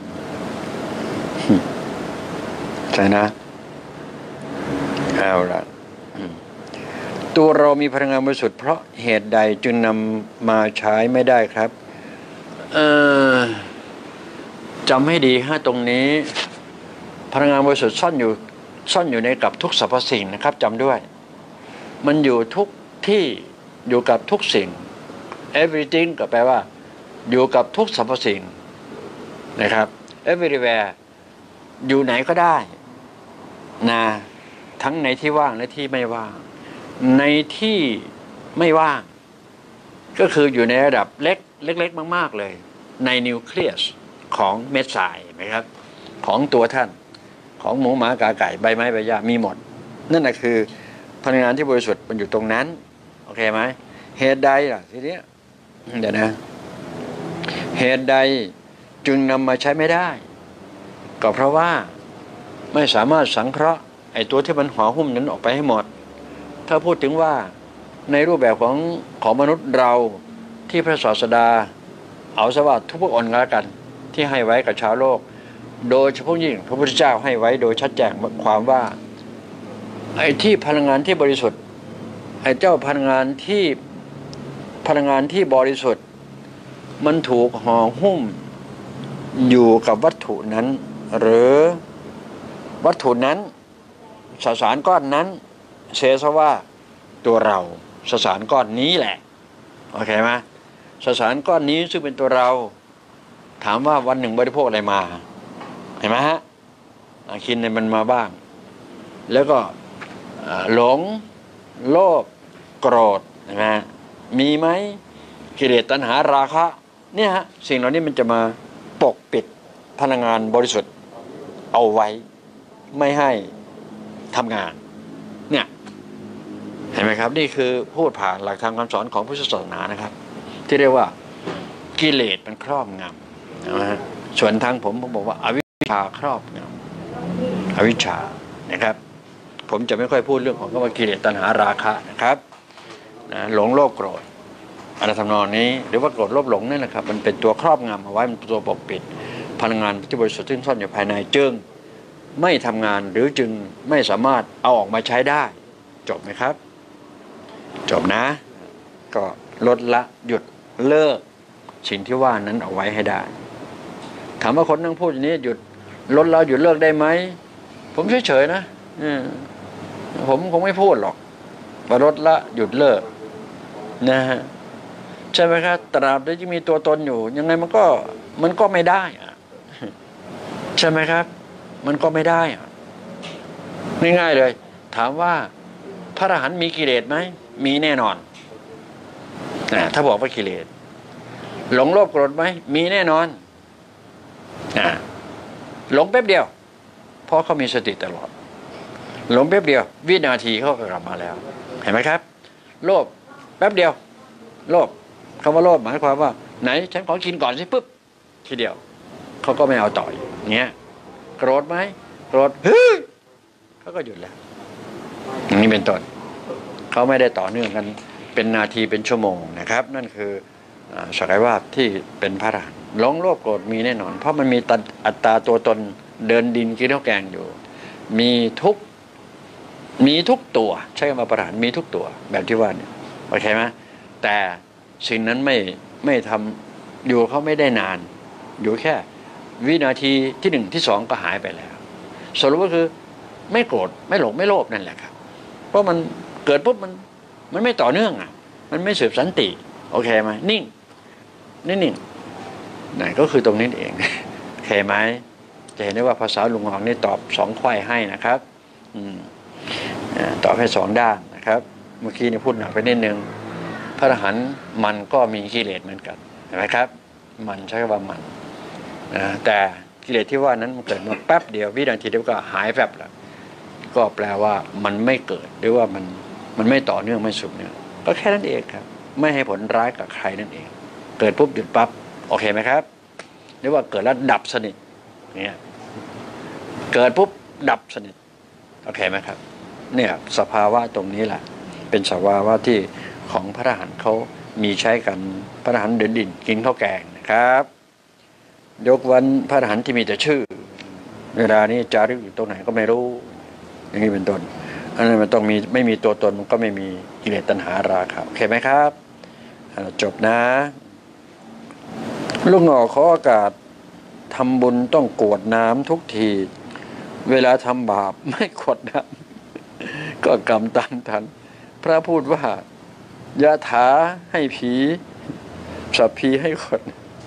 ใช่นะเอาละตัวเรามีพลังงานบริสุทธิ์เพราะเหตุใดจึงนำมาใช้ไม่ได้ครับเออจำให้ดีฮะตรงนี้พลังงานบริสุทธิ์ซ่อนอยู่ซ่อนอยู่ในกับทุกสรรพสิ่งนะครับจำด้วยมันอยู่ทุกที่อยู่กับทุกสิ่ง everything ก็แปลว่าอยู่กับทุกสรรพสิ่งนะครับ everywhere อยู่ไหนก็ได้นะทั้งในที่ว่างและที่ไม่ว่างในที่ไม่ว่างก็คืออยู่ในระดับเล็กเล็กๆมากๆเลยในนิวเคลียสของเม็ดทรายไหมครับของตัวท่านของหมูหมากาไก่ใบไม้ใบหญ้ามีหมดนั่นแหละคือพลังงานที่บริสุทธิ์มันอยู่ตรงนั้นโอเคไหมเหตุใดล่ะทีนี้เดี๋ยวนะเหตุใดจึงนำมาใช้ไม่ได้ก็เพราะว่าไม่สามารถสังเคราะห์ไอ้ตัวที่มันห่อหุ้มนั้นออกไปให้หมดถ้าพูดถึงว่าในรูปแบบของของมนุษย์เราที่พระศาสดาเอาซะว่าทุกพระองค์ก็แล้วกันที่ให้ไว้กับชาวโลกโดยเฉพาะยิ่งพระพุทธเจ้าให้ไว้โดยชัดแจ้งความว่าไอ้ที่พลังงานที่บริสุทธิ์ไอ้เจ้าพลังงานที่พลังงานที่บริสุทธิ์มันถูกห่อหุ้มอยู่กับวัตถุนั้นหรือวัตถุนั้นสสารก้อนนั้นเซซะว่าตัวเราสสารก้อนนี้แหละโอเคไหมสสารก้อนนี้ซึ่งเป็นตัวเราถามว่าวันหนึ่งบริโภคอะไรมาเห็นไหมฮะกินในมันมาบ้างแล้วก็หลงโลภโกรธเห็นไหมมีไหมกิเลสตัณหาราคะเนี่ยฮะสิ่งเหล่านี้มันจะมาปกปิดพลังงานบริสุทธิ์เอาไว้ไม่ให้ทำงานเนี่ยเห็นไหมครับนี่คือพูดผ่านหลักธรรมคำสอนของพุทธศาสนานะครับที่เรียกว่ากิเลสมันครอบงำนะฮะส่วนทางผมผมบอกว่าอวิชชาครอบงำอวิชชานะครับผมจะไม่ค่อยพูดเรื่องของคำว่ากิเลสตัณหาราคะนะครับนะหลงโลภโกรธอะไรทำนองนี้หรือว่าโกรธโลภหลงนี่แหละครับมันเป็นตัวครอบงำเอาไว้มันตัวปกปิดพลังงานที่บริสุทธิ์ซึ่งซ่อนอยู่ภายในจึงไม่ทำงานหรือจึงไม่สามารถเอาออกมาใช้ได้จบไหมครับจบนะก็ลดละหยุดเลิกสิ่งที่ว่านั้นเอาไว้ให้ได้ถามว่าคนนั่งพูดอย่างนี้หยุดลดละหยุดเลิกได้ไหมผมเฉยๆนะผมคงไม่พูดหรอกว่าลดละหยุดเลิกนะฮะใช่ไหมครับตราบใดที่มีตัวตนอยู่ยังไงมันก็มันก็ไม่ได้อะใช่ไหมครับมันก็ไม่ได้อะง่ายๆเลยถามว่าพระอรหันต์มีกิเลสไหมมีแน่นอนนะถ้าบอกว่ากิเลสหลงโลภโกรธไหมมีแน่นอนนะหลงแป๊บเดียวเพราะเขามีสติตลอดหลงแป๊บเดียววินาทีเขาก็กลับมาแล้วเห็นไหมครับโลภแป๊บเดียวโลภคำว่าโลภหมายความว่าไหนฉันขอกินก่อนสิปุ๊บทีเดียวเขาก็ไม่เอาต่ออย่างเงี้ยโกรธไหมโกรธเฮ้ยเขาก็หยุดแล้วอย่างนี้เป็นต้นเขาไม่ได้ต่อเนื่องกันเป็นนาทีเป็นชั่วโมงนะครับนั่นคือศักยภาพที่เป็นพระอรหันต์หลงโลภโกรธมีแน่นอนเพราะมันมีอัตตาตัวตนเดินดินกินข้าวแกงอยู่มีทุกมีทุกตัวใช้คำว่าพระอรหันต์มีทุกตัวแบบที่ว่าเนี่ยโอเคไหมแต่สิ่งนั้นไม่ไม่ทำอยู่เขาไม่ได้นานอยู่แค่วินาทีที่หนึ่งที่สองก็หายไปแล้วสรุปก็คือไม่โกรธไม่หลงไม่โลภนั่นแหละครับเพราะมันเกิดปุ๊บมันมันไม่ต่อเนื่องอ่ะมันไม่สืบสันติโอเคไหมนิ่งนิ่งๆนั่นก็คือตรงนี้เองโอเคไหมจะเห็นได้ว่าภาษาลุงหองนี่ตอบสองข้อยให้นะครับอืมตอบให้สองด้านนะครับเมื่อกี้นี่พูดหนักไปนิดนึงพระอรหันต์มันก็มีกิเลสเหมือนกันเห็นไหมครับมันใช้คำว่ามันนะแต่กิเลสที่ว่านั้นมันเกิดมาแป๊บเดียววินาทีเดียวก็หายแป๊บแล้วก็แปลว่ามันไม่เกิดหรือว่ามันมันไม่ต่อเนื่องไม่สืบเนื่องก็แค่นั้นเองครับไม่ให้ผลร้ายกับใครนั่นเองเกิดปุ๊บหยุดปั๊บโอเคไหมครับหรือว่าเกิดแล้วดับสนิทเนี่ยเกิดปุ๊บดับสนิทโอเคไหมครับเนี่ยสภาวะตรงนี้แหละเป็นสภาวะที่ของพระอรหันต์เขามีใช้กันพระอรหันต์เดินดินกินข้าวแกงนะครับ ยกวันพระอรหันต์ที่มีแต่ชื่อเวลานี้จารึกอยู่ตรงไหนก็ไม่รู้อย่างนี้เป็นต้นอันนั้นมันต้องมีไม่มีตัวตนมันก็ไม่มีกิเลสตัณหาราคะโอเคไหมครับจบนะลูกหงอขอโอกาสทำบุญต้องกรวดน้ำทุกทีเวลาทำบาปไม่กรวดน้ำก็กรรมตามทันพระพูดว่ายะถาให้ผีสัพพีให้คน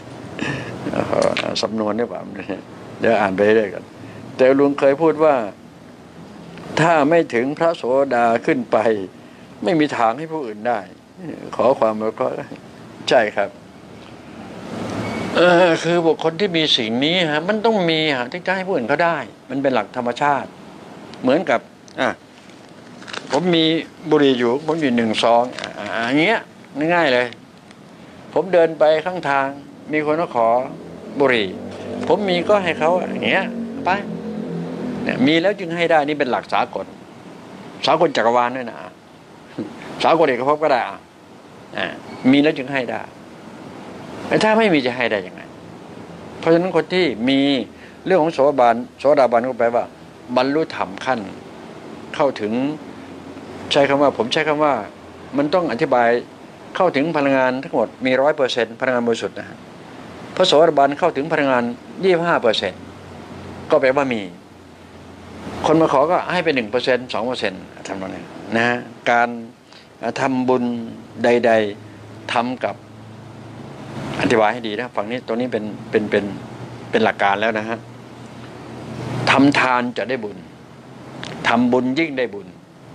สำนวนนี่แบบเดี๋ยวอ่านไปเรื่อยกันแต่ลุงเคยพูดว่าถ้าไม่ถึงพระโสดาขึ้นไปไม่มีทางให้ผู้อื่นได้ขอความอนุเคราะห์ใช่ครับเออคือบุคคลที่มีสิ่งนี้ฮะมันต้องมีฮะที่จะให้ผู้อื่นเขาได้มันเป็นหลักธรรมชาติเหมือนกับอ่ะผมมีบุหรี่อยู่ผมอยู่หนึ่งซองอย่างเงี้ยง่ายๆเลยผมเดินไปข้างทางมีคนมาขอบุหรี่ผมมีก็ให้เขาอย่างเงี้ยไปเนี่ยมีแล้วจึงให้ได้นี่เป็นหลักสากลสากลจักรวาลด้วยนะสากลเอกภพก็ได้อ่ามีแล้วจึงให้ได้แต่ถ้าไม่มีจะให้ได้ยังไงเพราะฉะนั้นคนที่มีเรื่องของโสดาบันโสดาบันก็แปลว่าบรรลุธรรมขั้นเข้าถึงใช้คำว่าผมใช้คำว่ามันต้องอธิบายเข้าถึงพลังงานทั้งหมดมีร้อยเปอร์เซ็นต์พลังงานบริสุทธิ์นะพระโสดาบันเข้าถึงพลังงานยี่สิบห้าเปอร์เซ็นต์ก็แปลว่ามีคนมาขอก็ให้เป็นหนึ่งเปอร์เซ็นต์สองเปอร์เซ็นต์ทำตรงนี้นะการทำบุญใดๆทำกับอธิบายให้ดีนะฝั่งนี้ตัวนี้เป็นเป็นเป็นเป็นหลักการแล้วนะฮะทำทานจะได้บุญทำบุญยิ่งได้บุญ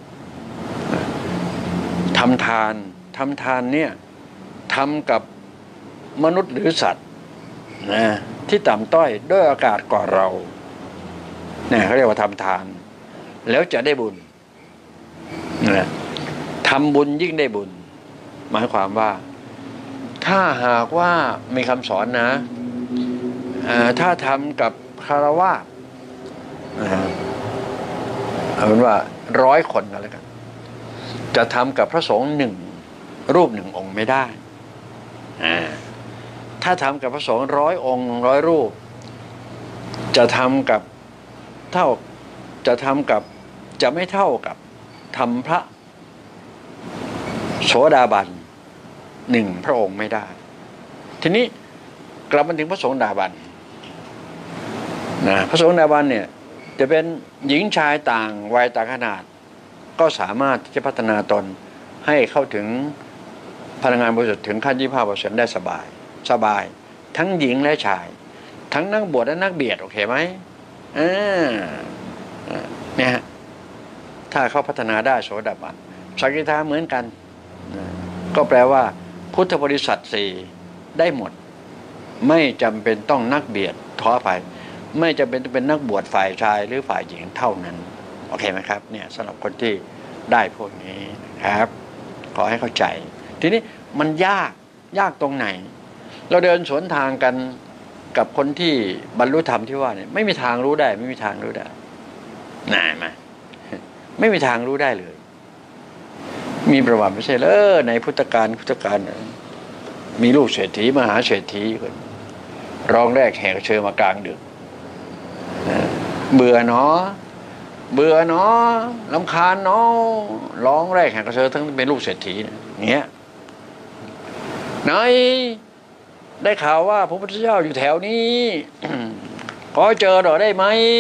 ทำทานทำทานเนี่ยทำกับมนุษย์หรือสัตว์นะที่ต่ำต้อยด้วยอากาศก่อเราเนี่ยเขาเรียกว่าทำทานแล้วจะได้บุญนะทำบุญยิ่งได้บุญหมายความว่าถ้าหากว่ามีคำสอนนะถ้าทำกับคารวะเอาเป็นว่าร้อยคนกันแล้วกันจะทำกับพระสงฆ์หนึ่งรูปหนึ่งองค์ไม่ได้ถ้าทำกับพระสงฆ์ร้อยองค์ร้อยรูปจะทำกับเท่าจะทำกับจะไม่เท่ากับทำพระโสดาบันหนึ่งพระองค์ไม่ได้ทีนี้กลับมาถึงพระโสดาบันนะพระโสดาบันเนี่ยจะเป็นหญิงชายต่างวัยต่างขนาดก็สามารถที่จะพัฒนาตนให้เข้าถึงพลังงานบริสุทธิ์ถึงขั้นยี่สิบห้าเปอร์เซ็นต์ได้สบายสบายทั้งหญิงและชายทั้งนักบวชและนักเบียดโอเคไหมอ่าเนี่ยถ้าเขาพัฒนาได้โสดาบันสกิทาเหมือนกันก็แปลว่าพุทธบริษัทสี่ได้หมดไม่จำเป็นต้องนักเบียดท้อไปไม่จำเป็นต้องเป็นนักบวชฝ่ายชายหรือฝ่ายหญิงเท่านั้นโอเคไหมครับเนี่ยสำหรับคนที่ได้พวกนี้ครับขอให้เข้าใจทีนี้มันยากยากตรงไหนเราเดินสวนทางกันกับคนที่บรรลุธรรมที่ว่าเนี่ยไม่มีทางรู้ได้ไม่มีทางรู้ได้น่ามาไม่มีทางรู้ได้เลยมีประวัติไม่ใช่เลยในพุทธกาลพุทธกาลมีลูกเศรษฐีมหาเศรษฐีคนร้องแรกแหกเชิญมากลางดึกเบื่อเนาะเบื่อเนาะรำคาญเนาะร้องแรกแหกเชิญทั้งเป็นลูกเศรษฐีอย่างเงี้ยไหนได้ข่าวว่าพระพุทธเจ้าอยู่แถวนี้ขอเจอหน่อยได้ไหม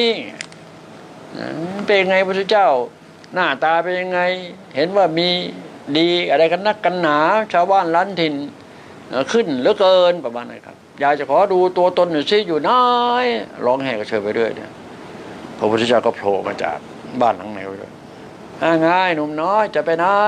เป็นไงพระพุทธเจ้าหน้าตาเป็นยังไงเห็นว่ามีดีอะไรกันนักกันหนาชาวบ้านล้านถิ่นขึ้นเหลือเกินประมาณนั้นครับอยากจะขอดูตัวตนหน่อยสิอยู่น้อยร้องแหกเชิญไปเรื่อยเนี่ยพระพุทธเจ้าก็โผล่มาจากบ้านหลังไหนเลยอ่าไงหนุ่มน้อยจะไปไหน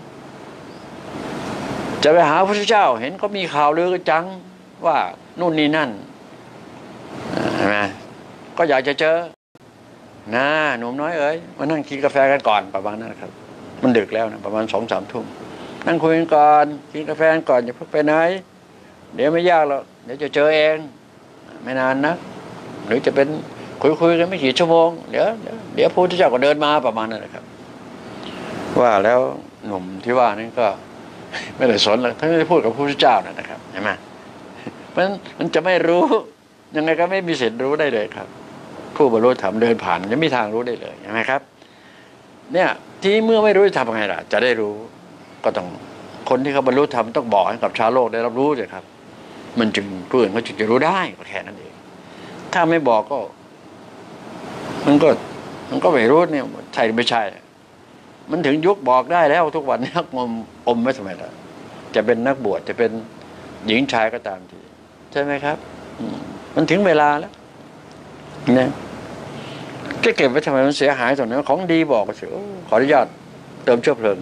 จะไปหาพระพุทธเจ้าเห็นเขามีข่าวลือกันจังว่านู่นนี่นั่นใช่ไหมก็อยากจะเจอนะหนุ่มน้อยเอ๋ยมานั่งกินกาแฟกันก่อนประมาณนั้นครับมันดึกแล้วนะประมาณสองสามทุ่มนั่งคุยกันก่อนกินกาแฟกันก่อนอย่าเพิ่งไปไหนเดี๋ยวไม่ยากหรอกเดี๋ยวจะเจอเองไม่นานนะหรือจะเป็นคุยคุยกันไม่กี่ชั่วโมงเดี๋ยวเดี๋ยวเดี๋ยวพระพุทธเจ้าก็เดินมาประมาณนั้นนะครับว่าแล้วหนุ่มที่ว่านี่ก็ไม่ได้สนเลยท่านไม่ได้พูดกับพระพุทธเจ้านะครับเห็นไหมพราะฉะนั้นมันจะไม่รู้ยังไงก็ไม่มีสิทธิ์รู้ได้เลยครับผู้บรรลุธรรมเดินผ่านจะไม่มีทางรู้ได้เลยใช่ไหมครับเนี่ยที่เมื่อไม่รู้จะทำยังไงล่ะจะได้รู้ก็ต้องคนที่เขาบรรลุธรรมต้องบอกให้กับชาวโลกได้รับรู้เลยครับมันจึงผู้อื่นเขาจึงจะรู้ได้ก็แค่นั้นเองถ้าไม่บอกก็มันก็มันก็ไม่รู้เนี่ยใช่ไม่ใช่มันถึงยุคบอกได้แล้วทุกวันนี้งมอมไม่สมัยละจะเป็นนักบวชจะเป็นหญิงชายก็ตามทีใช่ไหมครับมันถึงเวลาแล้วเนี่ยจะเก็บไว้ทำไมมันเสียหายตรงนั้นของดีบอกก็เสียขออนุญาตเติมเชื้อเพลิง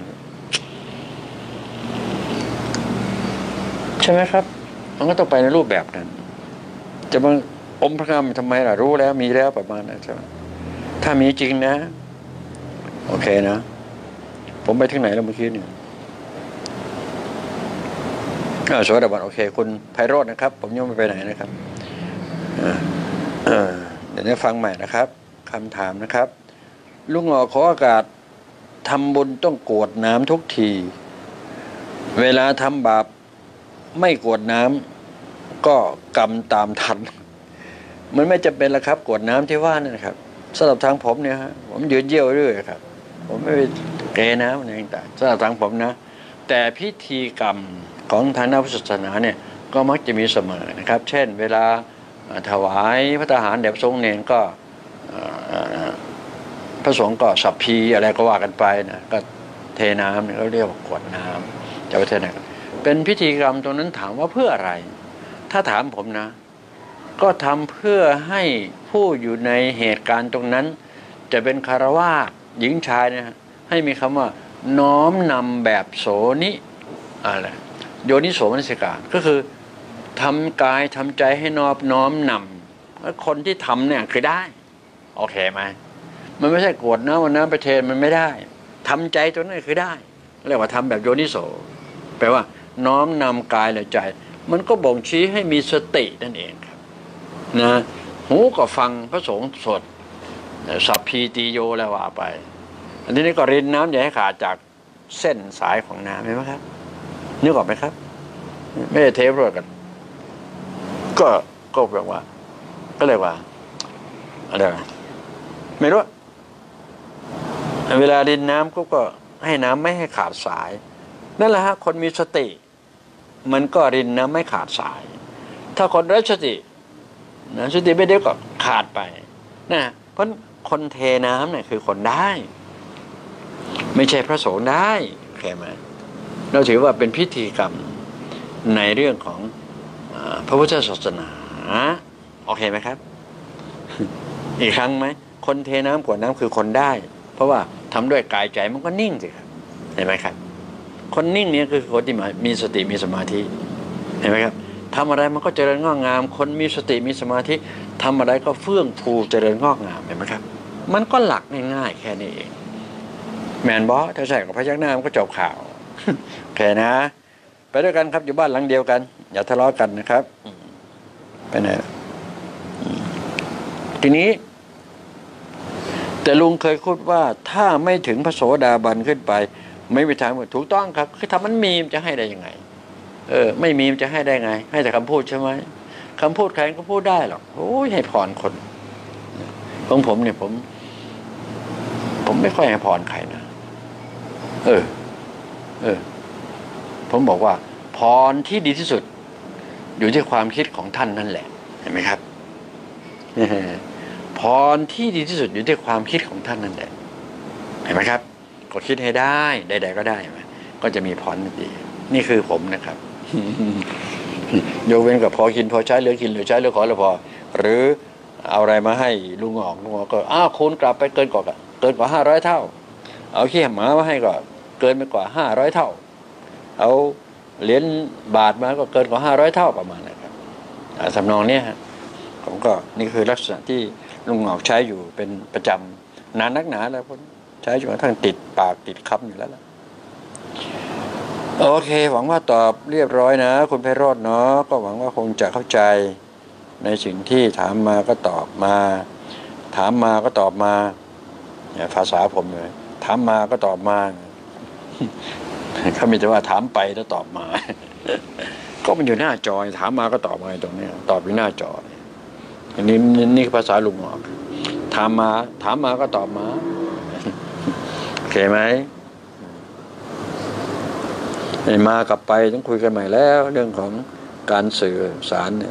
ใช่ไหมครับมันก็ต้องไปในรูปแบบนั้นจะมาอมพระงามทำไมล่ะรู้แล้วมีแล้วประมาณนั้นใช่ไหมถ้ามีจริงนะโอเคนะผมไปถึงไหนแล้วเมื่อกี้เนี่ยสวัสดีบัตรโอเคคุณไพโรจน์นะครับผมยังไม่ไปไหนนะครับเดี๋ยวนี้ฟังใหม่นะครับคำถามนะครับลุงหงอขออากาศทำบุญต้องกรวดน้ำทุกทีเวลาทำบาปไม่กรวดน้ำก็กรรมตามทันมันไม่จำเป็นละครับกรวดน้ำที่ว่านี่นะครับสำหรับทางผมเนี่ยฮะผมยืนเยี่ยวเรื่อยครับผมไม่ไปเกน้ำอะไรต่างๆสำหรับทางผมนะแต่พิธีกรรมของทางพุทธศาสนาเนี่ยก็มักจะมีเสมอนะครับเช่นเวลาถวายพระทหารแด่พระสงฆ์เนรก็พระสงฆ์ก็สัพพีอะไรก็ว่ากันไปนะก็เทน้ำเนี่ยเขาเรียกว่ากรวดน้ำจะไปเทไหนเป็นพิธีกรรมตรงนั้นถามว่าเพื่ออะไรถ้าถามผมนะก็ทำเพื่อให้ผู้อยู่ในเหตุการณ์ตรงนั้นจะเป็นคารวาสหญิงชายเนี่ยให้มีคำว่าน้อมนำแบบโสนิอะไรโยนิโสมนสิการก็คือทำกายทำใจให้นอบน้อมนำแล้วคนที่ทำเนี่ยคือได้โอเคไหมมันไม่ใช่กรวดน้ำวันน้ำไปเทมันไม่ได้ทำใจตัวนั้นคือได้เรียกว่าทำแบบโยนิโสแปลว่าน้อมนำกายและใจมันก็บ่งชี้ให้มีสตินั่นเองครับนะหูก็ฟังพระสงฆ์สวดสัพพีติโยแล้วว่าไปอันนี้ก็รินน้ำอย่าให้ขาดจากเส้นสายของน้ำเห็นไหมครับนึกออกไหมครับไม่ได้เทปรวดกันก็ก็แปลว่าก็เรียกว่าอะไรไม่รู้เวลารินน้ำก็ก็ให้น้ำไม่ให้ขาดสายนั่นแหละฮะคนมีสติมันก็รินน้ำไม่ขาดสายถ้าคนไร้สตินะสติไม่ได้ก็ขาดไปนะเพราะคนเทน้ำเนี่ยคือคนได้ไม่ใช่พระสงฆ์ได้แค่ไหมเราถือว่าเป็นพิธีกรรมในเรื่องของพระพุทธศาสนาโอเคไหมครับอีกครั้งไหมคนเทน้ำกรวดน้ำคือคนได้เพราะว่าทำด้วยกายใจมันก็นิ่งสิครับเห็นไหมครับคนนิ่งเนี่ยคือคนที่มีสติมีสมาธิเห็นไหมครับทำอะไรมันก็เจริญงอกงามคนมีสติมีสมาธิทำอะไรก็เฟื่องฟูเจริญงอกงามเห็นไหมครับมันก็หลักง่ายๆแค่นี้เองแมนบอสถ้าใส่กับพยักหน้ามันก็จบข่าวแค่นะไปด้วยกันครับอยู่บ้านหลังเดียวกันอย่าทะเลาะกันนะครับไปไหนทีนี้แต่ลุงเคยพูดว่าถ้าไม่ถึงพระโสดาบันขึ้นไปไม่มีทางถูกต้องครับคือทำมันมีจะให้ได้ยังไงเออไม่มีจะให้ได้ไงให้แต่คำพูดใช่ไหมคำพูดใครก็พูดได้หรอกโอ้ยให้พรคนของผมเนี่ยผมผมไม่ค่อยให้พรใครนะเออเออผมบอกว่าพรที่ดีที่สุดอยู่ที่ความคิดของท่านนั่นแหละเห็นไหมครับพรที่ดีที่สุดอยู่ที่ความคิดของท่านนั่นแหละเห็นไหมครับก็คิดให้ได้ใดๆก็ได้ก็จะมีพรดีนี่คือผมนะครับยกเว้นกับพอกินพอใช้เหลือกินเหลือใช้เหลือขอเหลือพอหรือเอาอะไรมาให้ลุงออกลุงออกก็อ้าวคูณกลับไปเกินกว่าเกินกว่าห้าร้อยเท่าเอาขี้หมามาให้ก็เกินไปกว่าห้าร้อยเท่าเอาเหรียญบาทมาก็เกินกว่าห้าร้อยเท่าประมาณนะครับสำนองเนี้ยฮะผมก็นี่คือลักษณะที่ลุงออกใช้อยู่เป็นประจำนานนักหนาแล้วผมใช้จนกระทั่งติดปากติดคำอยู่แล้วล่ะโอเคหวังว่าตอบเรียบร้อยนะคุณไพโรจน์เนาะก็หวังว่าคงจะเข้าใจในสิ่งที่ถามมาก็ตอบมาถามมาก็ตอบมาเนี่ยภาษาผมเลยถามมาก็ตอบมาเขามีแต่ว่าถามไปแล้วตอบมาก็มันอยู่หน้าจอถามมาก็ตอบมาตรงนี้ตอบอยู่หน้าจออันนี้นี่ภาษาลุงออกถามมาถามมาก็ตอบมาโอเคไหมมากลับไปต้องคุยกันใหม่แล้วเรื่องของการสื่อสารเนี่ย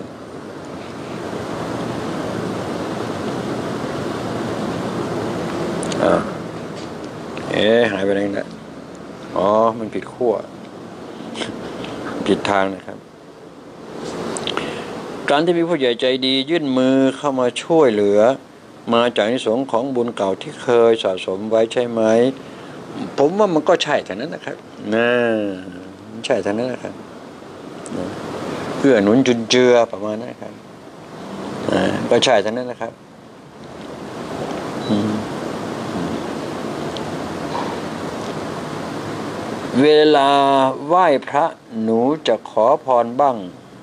อ่าเอ๊ะหายไปไหนแล้วอ๋อมันผิดขั้วผิดทางนะครับการที่มีผู้ใหญ่ใจดียื่นมือเข้ามาช่วยเหลือมาจากอานิสงส์ของบุญเก่าที่เคยสะสมไว้ใช่ไหมผมว่ามันก็ใช่ทั้งนั้นนะครับนะใช่ทั้งนั้นนะครับเพื่อหนุนจุนเจือประมาณนั้นครับก็ใช่ทั้งนั้นนะครับเวลาไหว้พระหนูจะขอพรบ้าง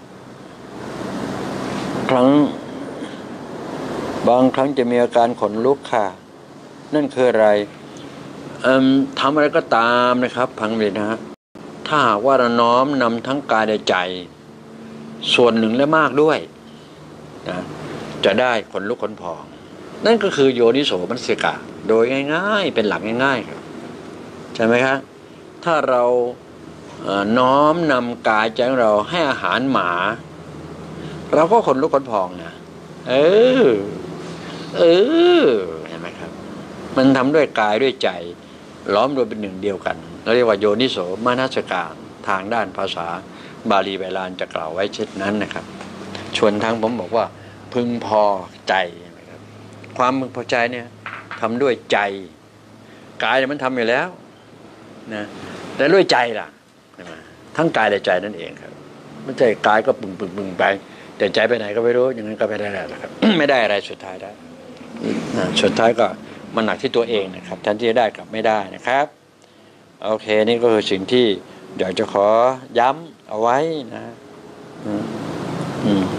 ครั้งบางครั้งจะมีอาการขนลุกค่ะนั่นคืออะไรทำอะไรก็ตามนะครับพังเลยนะฮะถ้าหากว่าเราน้อมนำทั้งกายและใจส่วนหนึ่งและมากด้วยนะจะได้ขนลุกขนพองนั่นก็คือโยนิโสมนสิกะโดยง่ายๆเป็นหลักง่ายๆครับใช่ไหมครับถ้าเราน้อมนำกายใจของเราให้อาหารหมาเราก็ขนลุกขนพองนะเออเออเห็นไหมครับมันทำด้วยกายด้วยใจล้อมรวมเป็นหนึ่งเดียวกันเราเรียกว่าโยนิโสมนสิกะทางด้านภาษาบาลีไวลานจะกล่าวไว้เช่นนั้นนะครับชวนทางผมบอกว่าพึงพอใจนะครับความพึงพอใจเนี่ยทำด้วยใจกายมันทำอยู่แล้วนะแต่ด้วยใจล่ะทั้งกายและใจนั่นเองครับไม่ใช่กายก็ปึงปึงปึงไปแต่ใจไปไหนก็ไม่รู้อย่างนั้นก็ไม่ได้แล้วครับ ไม่ได้อะไรสุดท้ายได้นะสุดท้ายก็มันหนักที่ตัวเองนะครับแทนที่จะได้กลับไม่ได้นะครับโอเคนี่ก็คือสิ่งที่เดี๋ยวจะขอย้ำเอาไว้นะอืมอืม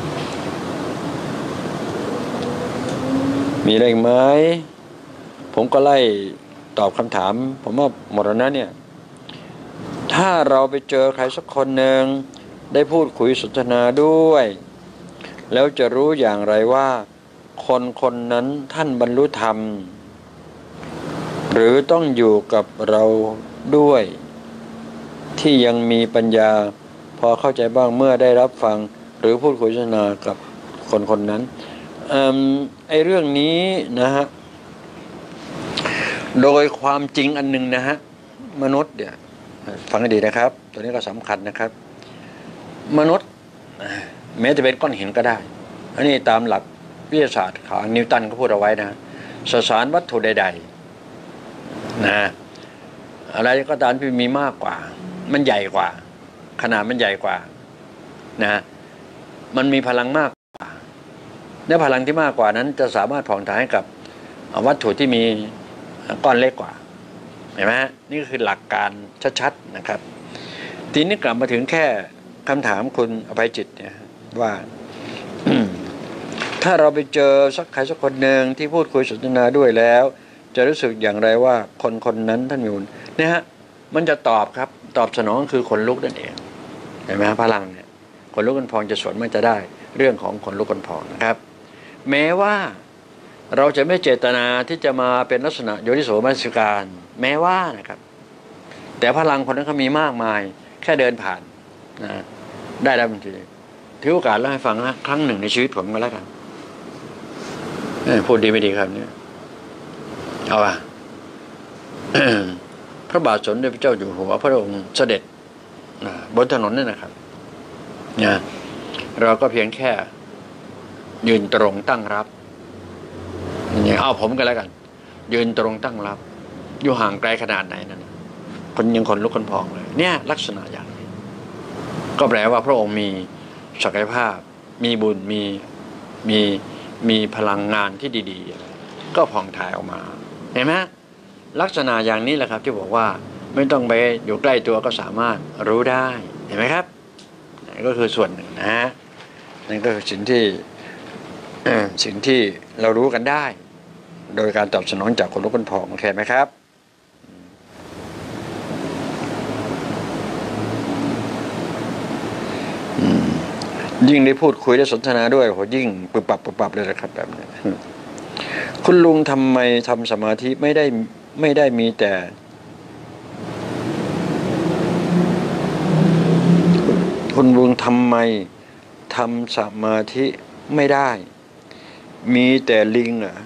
มีอะไรไหมผมก็ไล่ตอบคำถามผมว่าหมดแล้วนะเนี่ยถ้าเราไปเจอใครสักคนหนึ่งได้พูดคุยสนทนาด้วยแล้วจะรู้อย่างไรว่าคนคนนั้นท่านบรรลุธรรมหรือต้องอยู่กับเราด้วยที่ยังมีปัญญาพอเข้าใจบ้างเมื่อได้รับฟังหรือพูดคุยสนทนากับคนคนนั้นไอ้เรื่องนี้นะฮะโดยความจริงอันหนึ่งนะฮะมนุษย์เนี่ยฟังให้ดีนะครับตัวนี้ก็สำคัญนะครับมนุษย์แม้จะเป็นก้อนหินก็ได้อันนี้ตามหลักวิทยาศาสตร์ของนิวตันก็พูดเอาไว้นะสสารวัตถุใดๆนะอะไรก็ตามที่มีมากกว่ามันใหญ่กว่าขนาดมันใหญ่กว่านะมันมีพลังมากกว่าและพลังที่มากกว่านั้นจะสามารถผ่องถ่ายให้กับวัตถุที่มีก้อนเล็กกว่าเห็นไหมฮะนี่ก็คือหลักการชัดๆนะครับทีนี้กลับมาถึงแค่คำถามคุณอภัยจิตเนี่ยว่า ถ้าเราไปเจอสักใครสักคนหนึ่งที่พูดคุยสนทนาด้วยแล้วจะรู้สึกอย่างไรว่าคนคนนั้นท่านมีบุญเนี่ยฮะมันจะตอบครับตอบสนองคือขนลุกนั่นเองเห็นไหมฮะพลังเนี่ยขนลุกขนพองจะสวนมันจะได้เรื่องของขนลุกขนพองนะครับแม้ว่าเราจะไม่เจตนาที่จะมาเป็นลักษณะโยนิโสมนสิการแม้ว่านะครับแต่พลังคนนั้นเขามีมากมายแค่เดินผ่านนะได้แล้วบางทีถือโอกาสเล่าให้ฟังนะครั้งหนึ่งในชีวิตผมก็แล้วกันพูดดีไม่ดีครับเนี่ยเอาอ่ะ พระบาทสมเด็จพระเจ้าอยู่หัวพระองค์เสด็จบนถนนนี่นะครับนะเราก็เพียงแค่ยืนตรงตั้งรับอย่างเอาผมกันแล้วกันยืนตรงตั้งรับอยู่ห่างไกลขนาดไหนนั่นคนยังคนลุกคนพองเลยเนี่ยลักษณะอย่างนี้ก็แปลว่าพระองค์มีศักยภาพมีบุญมีมีมีพลังงานที่ดีๆก็ผ่องถ่ายออกมาเห็นไหมลักษณะอย่างนี้แหละครับที่บอกว่าไม่ต้องไปอยู่ใกล้ตัวก็สามารถรู้ได้เห็นไหมครับนี่ก็คือส่วนหนึ่งนะฮะนั่นก็คือสิ่งที่สิ่งที่เรารู้กันได้โดยการตอบสนองจากคนลุกคนพองโอเคไหมครับอืมยิ่งได้พูดคุยได้สนทนาด้วยโหยิ่งปึบปับปึบปับเลยนะครับแบบนี้คุณลุงทำไมทำสมาธิไม่ได้ไม่ได้มีแต่คุณลุงทำไมทำสมาธิไม่ได้มีแต่ลิงเหรอ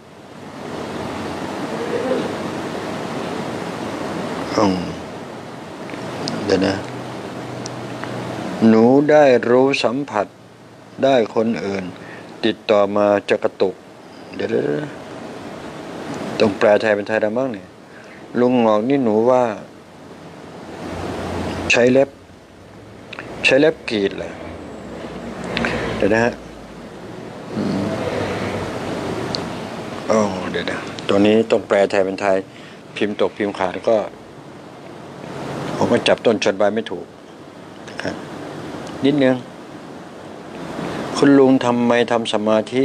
อืมเดี๋ยวนะหนูได้รู้สัมผัสได้คนอื่นติดต่อมาจะกระตุกเดี๋ยวต้องแปลไทยเป็นไทยได้บ้างเนี่ยลุงงอกนี่หนูว่าใช้เล็บใช้เล็บกรีดเหรอเดี๋ยวนะฮะอ๋อเดี๋ยวนะตัวนี้ต้องแปลไทยเป็นไทยพิมพ์ตกพิมพ์ขาดก็ผมก็จับต้นชนใบไม่ถูกนะครับนิดนึงคุณลุงทำไมทำสมาธิ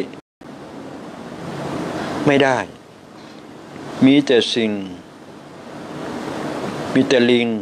ไม่ได้มีแต่สิ่งมีแต่ลิง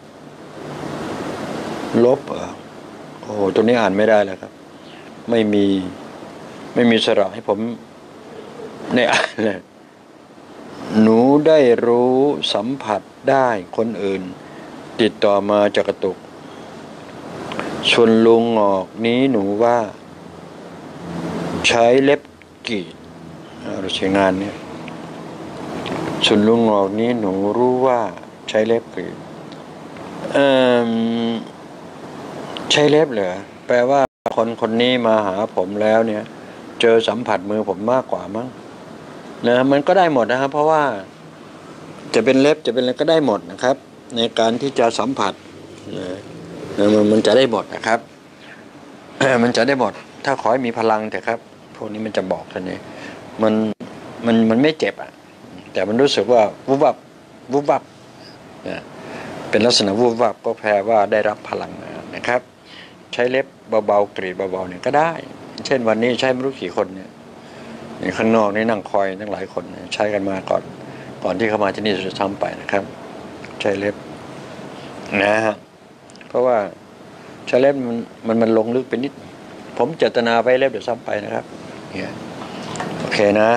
ลบอ่ะโอ้ตัวนี้อ่านไม่ได้แล้วครับไม่มีไม่มีสระให้ผมในอ่านเลยหนูได้รู้สัมผัสได้คนอื่นติดต่อมาจากกระตุกส่วนลุงงอกนี้หนูว่าใช้เล็บกรีดเราใช้งานเนี่ยส่วนลุงงอกนี้หนูรู้ว่าใช้เล็บกรีดเอ่อใช้เล็บเหรอแปลว่าคนคนนี้มาหาผมแล้วเนี่ยเจอสัมผัสมือผมมากกว่ามั้งนะมันก็ได้หมดนะครับเพราะว่าจะเป็นเล็บจะเป็นอะไรก็ได้หมดนะครับในการที่จะสัมผัสนะมันมันจะได้หมดนะครับมันจะได้หมดถ้าขอให้มีพลังแต่ครับพวกนี้มันจะบอกกันนี้มันมันมันไม่เจ็บอ่ะแต่มันรู้สึกว่าวุบวับวุบวับนะเป็นลักษณะวุบวับก็แปลว่าได้รับพลังนะครับใช้เล็บเบาๆกรีดเบาๆเนี่ยก็ได้เช่นวันนี้ใช้ไม่รู้กี่คนเนี่ยข้างนอกนี่นั่งคอยทั้งหลายคนใช้กันมาก่อนก่อนที่เข้ามาที่นี่จะทำไปนะครับใช้เล็บนะฮะเพราะว่าใช้เล็บมันมันมันลงลึกไปนิดผมเจตนาไว้เล็บเดี๋ยวซ้ำไปนะครับเนี่ยโอเคนะ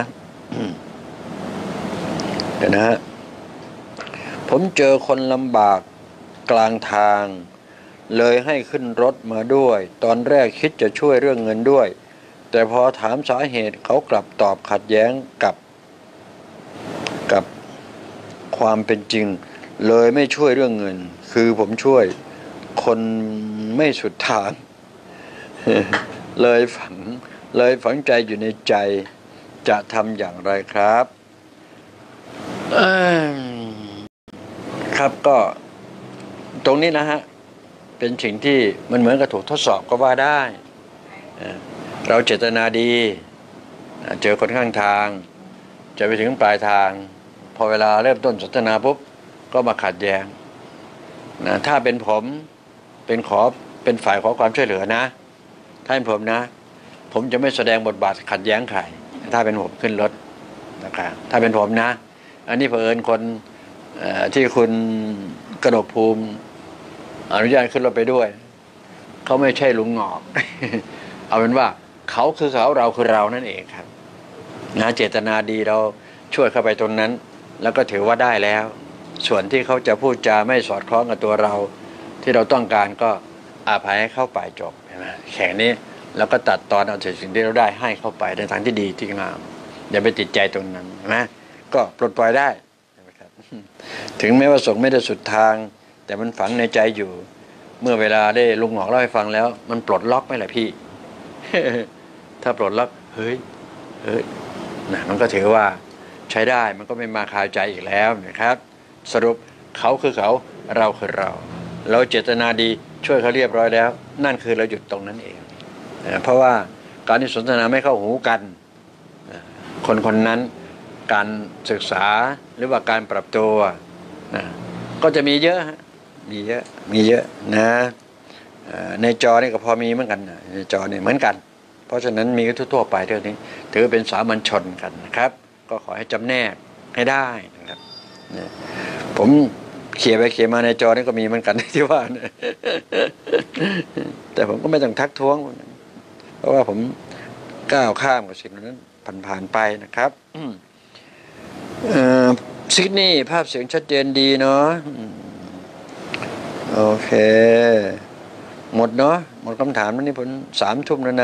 เดี๋ยวนะฮะผมเจอคนลำบากกลางทางเลยให้ขึ้นรถมาด้วยตอนแรกคิดจะช่วยเรื่องเงินด้วยแต่พอถามสาเหตุเขากลับตอบขัดแย้งกับกับความเป็นจริงเลยไม่ช่วยเรื่องเงินคือผมช่วยคนไม่สุดทางเลยฝังเลยฝังใจอยู่ในใจจะทำอย่างไรครับครับก็ตรงนี้นะฮะเป็นสิ่งที่มันเหมือนกับถูกทดสอบก็ว่าได้เราเจตนาดีเจอคนข้างทางจะไปถึงปลายทางพอเวลาเริ่มต้นสนทนาปุ๊บก็มาขัดแย้งนะถ้าเป็นผมเป็นขอเป็นฝ่ายขอความช่วยเหลือนะถ้าเป็นผมนะผมจะไม่แสดงบทบาทขัดแย้งใครถ้าเป็นผมขึ้นรถนะครับถ้าเป็นผมนะอันนี้เผอิญคนที่คุณกนกภูมิอนุญาตขึ้นรถไปด้วยเขาไม่ใช่ลุงงอกเอาเป็นว่าเขาคือเขาเราคือเรานั่นเองครับนะเจตนาดีเราช่วยเข้าไปตรงนั้นแล้วก็ถือว่าได้แล้วส่วนที่เขาจะพูดจาไม่สอดคล้องกับตัวเราที่เราต้องการก็อภัยให้เข้าไปจบใช่ไหมแข่งนี้แล้วก็ตัดตอนเอาสิ่งที่เราได้ให้เข้าไปในทางที่ดีที่งามอย่าไปติดใจตรงนั้นนะก็ปลดปล่อยได้ใช่ไหมครับถึงแม้ว่าส่งไม่ได้สุดทางแต่มันฝังในใจอยู่เมื่อเวลาได้ลุงหงอกเล่าให้ฟังแล้วมันปลดล็อกไหมล่ะพี่ ถ้าปลดล็อกเฮ้ยเฮ้ยนะมันก็ถือว่าใช้ได้มันก็ไม่มาคาใจอีกแล้วนะครับสรุปเขาคือเขาเราคือเราเราเจตนาดีช่วยเขาเรียบร้อยแล้วนั่นคือเราหยุดตรงนั้นเองนะเพราะว่าการที่สนทนาไม่เข้าหูกันคนคนนั้นการศึกษาหรือว่าการปรับตัวนะก็จะมีเยอะมีเยอะมีเยอะนะในจอนี่ก็พอมีเหมือนกันในจอนี่เหมือนกันเพราะฉะนั้นมีทั่วๆไปเรื่องนี้ถือเป็นสามัญชนกันนะครับก็ขอให้จำแนกให้ได้นะครับผมเขียนไปเขียนมาในจอนี่ก็มีเหมือนกันที่ว่าแต่แต่ผมก็ไม่ต้องทักท้วงเพราะว่าผมก้าวข้ามกับสิ่งนั้นผ่านๆไปนะครับซิดนีย์ภาพเสียงชัดเจนดีเนาะโอเคหมดเนาะหมดคำถามแล้วนี่ผมสามทุ่มแล้วนะ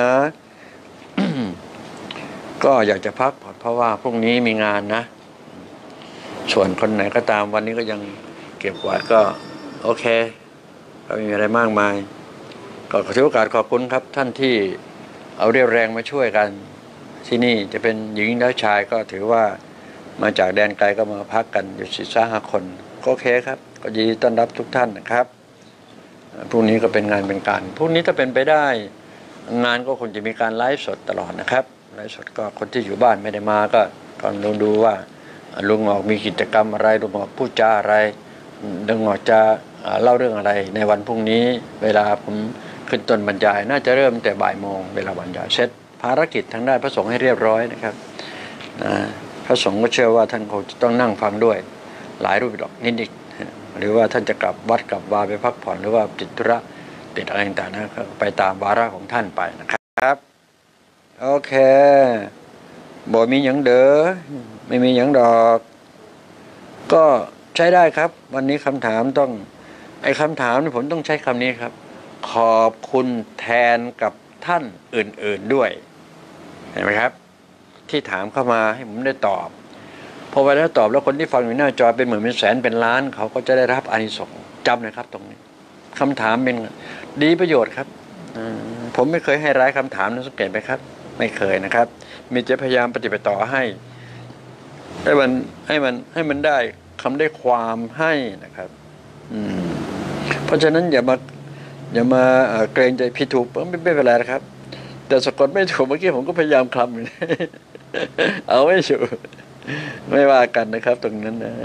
ก็อยากจะพักผ่อนเพราะว่าพรุ่งนี้มีงานนะส่วนคนไหนก็ตามวันนี้ก็ยังเก็บกวาดก็โอเคก็ไม่มีอะไรมากมายก็ขอถือโอกาสขอบคุณครับท่านที่เอาเรี่ยวแรงมาช่วยกันที่นี่จะเป็นหญิงและชายก็ถือว่ามาจากแดนไกลก็มาพักกันอยู่สี่ห้าคนก็โอเคครับก็ยินดีต้อนรับทุกท่านนะครับพรุ่งนี้ก็เป็นงานเป็นการพรุ่งนี้ถ้าเป็นไปได้งานก็คงจะมีการไลฟ์สดตลอดนะครับไลฟ์สดก็คนที่อยู่บ้านไม่ได้มาก็ก่อนลองดูว่าลุงหงอกมีกิจกรรมอะไรลุงหงอกพูดจาอะไรลุงหงอกจะเล่าเรื่องอะไรในวันพรุ่งนี้เวลาผมขึ้นต้นบรรยายน่าจะเริ่มแต่บ่ายโมงเวลาบรรยายเสร็จภารกิจทางด้านพระสงฆ์ให้เรียบร้อยนะครับพระสงฆ์ก็เชื่อว่าท่านคงจะต้องนั่งฟังด้วยหลายรูปแบบนิดๆหรือว่าท่านจะกลับวัดกลับวาไปพักผ่อนหรือว่าติดธุระติดอะไรต่างๆนะไปตามวาระของท่านไปนะครับโอเคบ่มีหยังเด้อไม่มีหยังดอกก็ใช้ได้ครับวันนี้คำถามต้องไอ้คำถามนี่ผมต้องใช้คำนี้ครับขอบคุณแทนกับท่านอื่นๆด้วยเห็นไหมครับที่ถามเข้ามาให้ผมได้ตอบพอไปแล้วตอบแล้วคนที่ฟังอยู่หน้าจอเป็นหมื่นเป็นแสนเป็นล้านเขาก็จะได้รับอานิสงส์จำนะครับตรงนี้คำถามเป็นดีประโยชน์ครับผมไม่เคยให้ร้ายคำถามนะสังเกตไหมครับไม่เคยนะครับมีจะพยายามปฏิบัติต่อให้ให้มันให้มันให้มันได้คำได้ความให้นะครับเพราะฉะนั้นอย่ามาอย่ามาเกรงใจผิดถูกไม่ไม่เป็นไรนะครับแต่สะกดไม่ถูกเมื่อกี้ผมก็พยายามคลำอยู่เอาไม่อยู่ไม่ว่ากันนะครับตรงนั้นนะ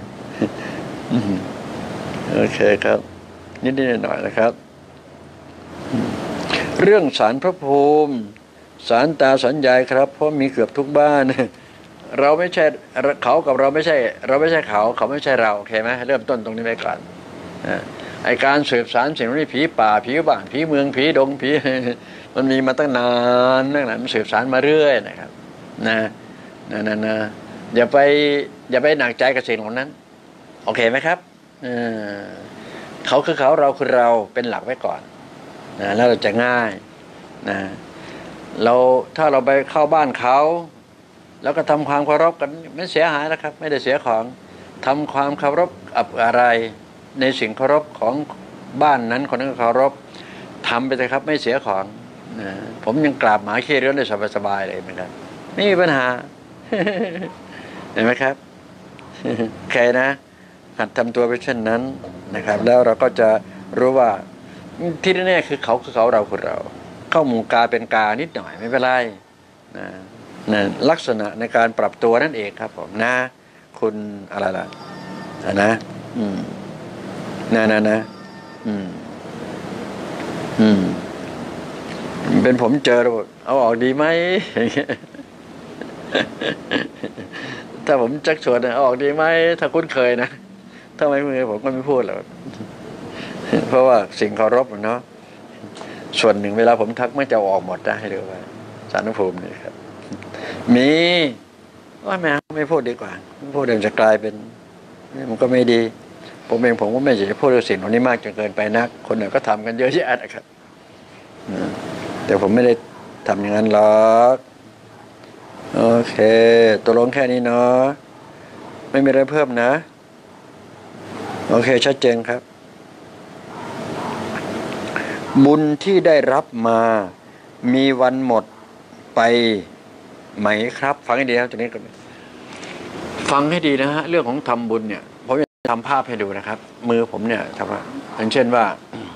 โอเคครับนิดๆหน่อยๆนะครับเรื่องศาลพระภูมิศาลตาศาลยายครับเพราะมีเกือบทุกบ้านเราไม่ใช่เขากับเราไม่ใช่เราไม่ใช่เขาเขาไม่ใช่เราโอเคไหมเริ่มต้นตรงนี้ไปก่อนไอการสืบสารสิ่งนี้ผีป่าผีบ้านผีเมืองผีดงผีมันมีมาตั้งนานนั่นแหละมันสืบสารมาเรื่อยนะครับนะนะนะนะอย่าไปอย่าไปหนักใจกับสิ่งเหล่านั้นโอเคไหมครับเออเขาคือเขาเราคือเราเป็นหลักไว้ก่อนนะแล้วเราจะง่ายนะเราถ้าเราไปเข้าบ้านเขาแล้วก็ทำความเคารพกันไม่เสียหายแล้วครับไม่ได้เสียของทำความเคารพกับอะไรในสิ่งเคารพของบ้านนั้นคนนั้นเคารพทำไปเลยครับไม่เสียของนะผมยังกราบหมาขี้เรือนได้สบายๆเลยนะครับไม่มีปัญหา เห็นไหมครับใครนะหัดทำตัวไปเช่นนั้นนะครับแล้วเราก็จะรู้ว่าที่แน่ๆคือเขาคือเขาเราคือเราเข้าหมู่กาเป็นกานิดหน่อยไม่เป็นไรนะนะลักษณะในการปรับตัวนั่นเองครับผมนะคุณอะไรล่ะนะอืมนะนะนะอืมอืมเป็นผมเจอแล้วเอาออกดีไหมถ้าผมจักชวนเอาออกดีไหมถ้าคุ้นเคยนะถ้าไม่คุ้นเคยผมก็ไม่พูดหรอกเพราะว่าสิ่งเคารพเนาะส่วนหนึ่งเวลาผมทักไม่จะออกหมดนะให้ดูว่าสารภูมินี่ครับมีว่าไม่ไม่พูดดีกว่าพูดเดี๋ยวจะกลายเป็นมันก็ไม่ดีผมเองผมก็ไม่อยากจะพูดเรื่องสิ่งเหล่านี้มากจนเกินไปนักคนอื่นก็ทำกันเยอะแยะนะครับแต่ผมไม่ได้ทำอย่างนั้นหรอกโอเคตัวลงแค่นี้เนาะไม่มีอะไรเพิ่มนะโอเคชัดเจนครับบุญที่ได้รับมามีวันหมดไปไหมครับฟังให้ดีครับตรงนี้ก็ฟังให้ดีนะฮะเรื่องของทำบุญเนี่ยผมจะทำภาพให้ดูนะครับมือผมเนี่ยทำอย่างเช่นว่า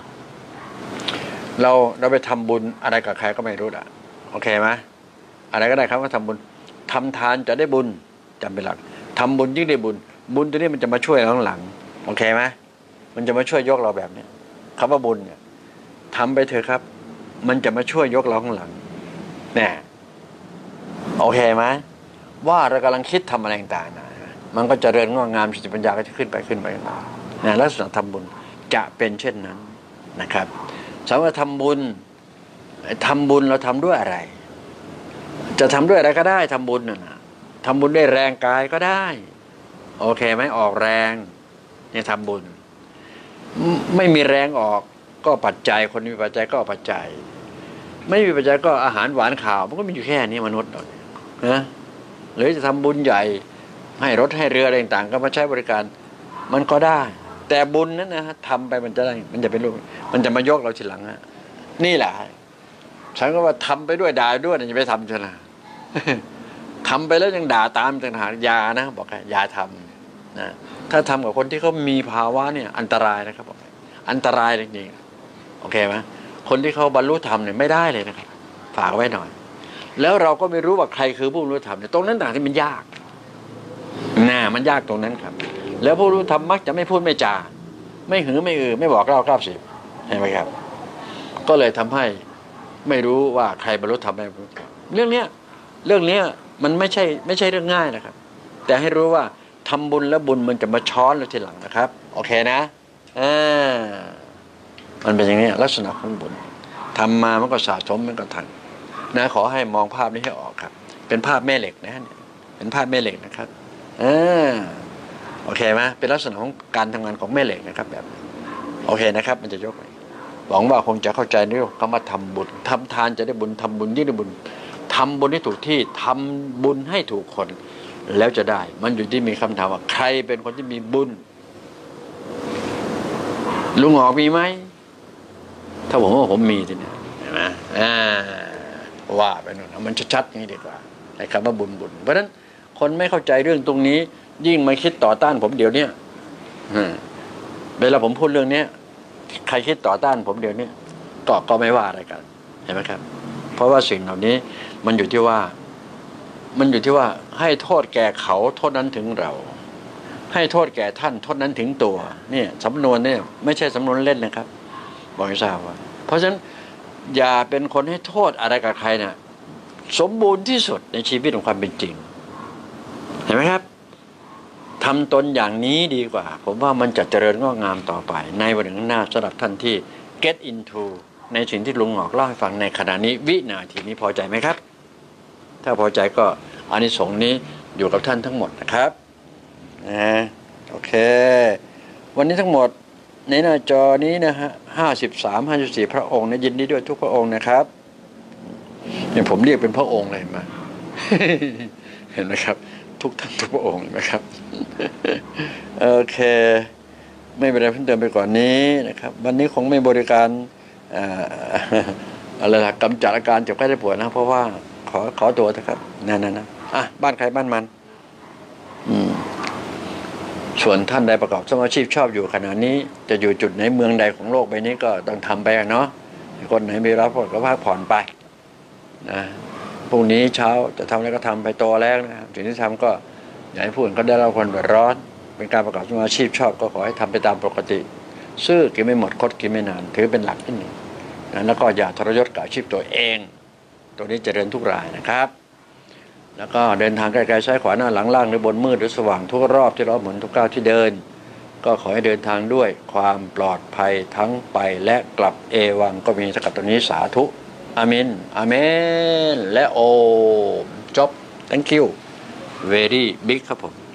เราเราไปทำบุญอะไรกับใครก็ไม่รู้อ่ะโอเคไหมอะไรก็ได้ครับว่าทำบุญทำทานจะได้บุญจำเป็นหลักทำบุญยิ่งได้บุญบุญตัวนี้มันจะมาช่วยเราหลังโอเคไหมมันจะมาช่วยยกเราแบบนี้คำว่าบุญเนี่ยทำไปเถอะครับมันจะมาช่วยยกเราข้างหลังเนี่ยโอเคไหมว่าเรากำลังคิดทำอะไรต่างๆนะมันก็จะเริญงอกงามสติปัญญาก็จะขึ้นไปขึ้นไปนะลักษณะทำบุญจะเป็นเช่นนั้นนะครับสามารถทำบุญทำบุญเราทำด้วยอะไรจะทำด้วยอะไรก็ได้ทำบุญน่ะทำบุญด้วยแรงกายก็ได้โอเคไหมออกแรงเนี่ยทำบุญไม่มีแรงออกก็ปัจจัยคนมีปัจจัยก็ปัจจัยไม่มีปัจจัยก็อาหารหวานข่าวมันก็มีอยู่แค่นี้มนุษย์นะหรือจะทำบุญใหญ่ให้รถให้เรืออะไรต่างๆก็มาใช้บริการมันก็ได้แต่บุญนั้นนะฮะทำไปมันจะได้มันจะเป็นรูปมันจะมายกเราทีหลังฮะนี่แหละฉันก็ว่าทำไปด้วยด่าด้วยจะไปทำชนะทำไปแล้วยังด่าตามต่างหากยานะบอกยาทำนะถ้าทำกับคนที่เขามีภาวะเนี่ยอันตรายนะครับบอกอันตรายจริงๆโอเคไหมคนที่เขาบรรลุธรรมเนี่ยไม่ได้เลยนะครับฝากไว้หน่อยแล้วเราก็ไม่รู้ว่าใครคือผู้บรรลุธรรมเนี่ยตรงนั้นต่างที่มันยากน่ามันยากตรงนั้นครับแล้วผู้บรรลุธรรมมักจะไม่พูดไม่จาไม่หือไม่อือไม่บอกเล่าเก้าสิบเห็นไหมครับก็เลยทำให้ไม่รู้ว่าใครบรรลุธรรมไม่บรรลุธรรมเรื่องเนี้ยเรื่องเนี้ยมันไม่ใช่ไม่ใช่เรื่องง่ายนะครับแต่ให้รู้ว่าทำบุญแล้วบุญมันจะมาช้อนเราทีหลังนะครับโอเคนะอ่ามันเป็นอย่างนี้ลักษณะของบุญทำมามันก็สะสมมันก็ทันนะขอให้มองภาพนี้ให้ออกครับเป็นภาพแม่เหล็กนะเนี่ยเป็นภาพแม่เหล็กนะครับอ่าโอเคไหมเป็นลักษณะของการทำงานของแม่เหล็กนะครับแบบโอเคนะครับมันจะยกไปหวังว่าคงจะเข้าใจเรื่องคำว่าทำบุญทำทานจะได้บุญทำบุญยิ่งได้บุญทำบุญให้ถูกที่ทำบุญให้ถูกคนแล้วจะได้มันอยู่ที่มีคำถามว่าใครเป็นคนที่มีบุญลุงหอกมีไหมถ้าผมว่าผมมีทีนี้เห็นไหมอ่าว่าไปนู่นมันชัดๆอย่างนี้ดีกว่าไอ้คำว่าบุญบุญเพราะฉะนั้นคนไม่เข้าใจเรื่องตรงนี้ยิ่งมาคิดต่อต้านผมเดี๋ยวนี้เวลาผมพูดเรื่องนี้ใครคิดต่อต้านผมเดี๋ยวนี้ก็ก็ไม่ว่าอะไรกันเห็นไหมครับเพราะว่าสิ่งเหล่านี้มันอยู่ที่ว่ามันอยู่ที่ว่าให้โทษแก่เขาโทษนั้นถึงเราให้โทษแก่ท่านโทษนั้นถึงตัวเนี่ยสำนวนเนี่ยไม่ใช่สำนวนเล่นนะครับบอกให้ทราบว่าเพราะฉะนั้นอย่าเป็นคนให้โทษอะไรกับใครนะสมบูรณ์ที่สุดในชีวิตของความเป็นจริงเห็นไหมครับทำตนอย่างนี้ดีกว่าผมว่ามันจะเจริญงอกงามต่อไปในวันข้างหน้าสำหรับท่านที่ get into ในสิ่งที่ลุงหงอกเล่าให้ฟังในขณะนี้วินาทีนี้พอใจไหมครับถ้าพอใจก็อานิสงส์นี้อยู่กับท่านทั้งหมดนะครับนะโอเควันนี้ทั้งหมดในหน้าจอนี้นะฮะห้าสิบสามห้าสิบสี่พระองค์นะยินดีด้วยทุกพระองค์นะครับเนี่ยผมเรียกเป็นพระองค์เลยมา เห็นไหมครับทุกท่านทุกพระองค์เห็นไหมครับโอเคไม่เป็นไรเพิ่มเติมไปกว่านี้นะครับวันนี้คงไม่บริการอะไรล่ะกำจัดอาการเจ็บไข้ได้ป่วยนะเพราะว่าขอขอตัวนะครับนั่นๆนะอ่ะบ้านใครบ้านมันอืมส่วนท่านใดประกอบสมาชีพชอบอยู่ขณะนี้จะอยู่จุดไหนเมืองใดของโลกใบนี้ก็ต้องทำไปเนาะคนไหนมีรับผลก็พักผ่อนไปนะพรุ่งนี้เช้าจะทำอะไรก็ทำไปโตแล้วนะครับสิ่งที่ทำก็อย่าให้ผู้อื่นก็ได้รับความเดือดร้อนเป็นการประกอบสมาชีพชอบก็ขอให้ทำไปตามปกติซื่อกินไม่หมดคดกินไม่นานถือเป็นหลักที่หนึ่งนะแล้วก็อย่าทรยศกับอาชีพตัวเองตัวนี้เจริญทุกรายนะครับแล้วก็เดินทางไกลๆซ้ายขวาหน้าหลังล่างหรือบนมืดหรือสว่างทุกรอบที่เราหมุนทุกก้าวที่เดินก็ขอให้เดินทางด้วยความปลอดภัยทั้งไปและกลับเอวังก็มีสักกับตัวนี้สาธุอาเมนอาเมนและโอจบ thank you very big ครับผม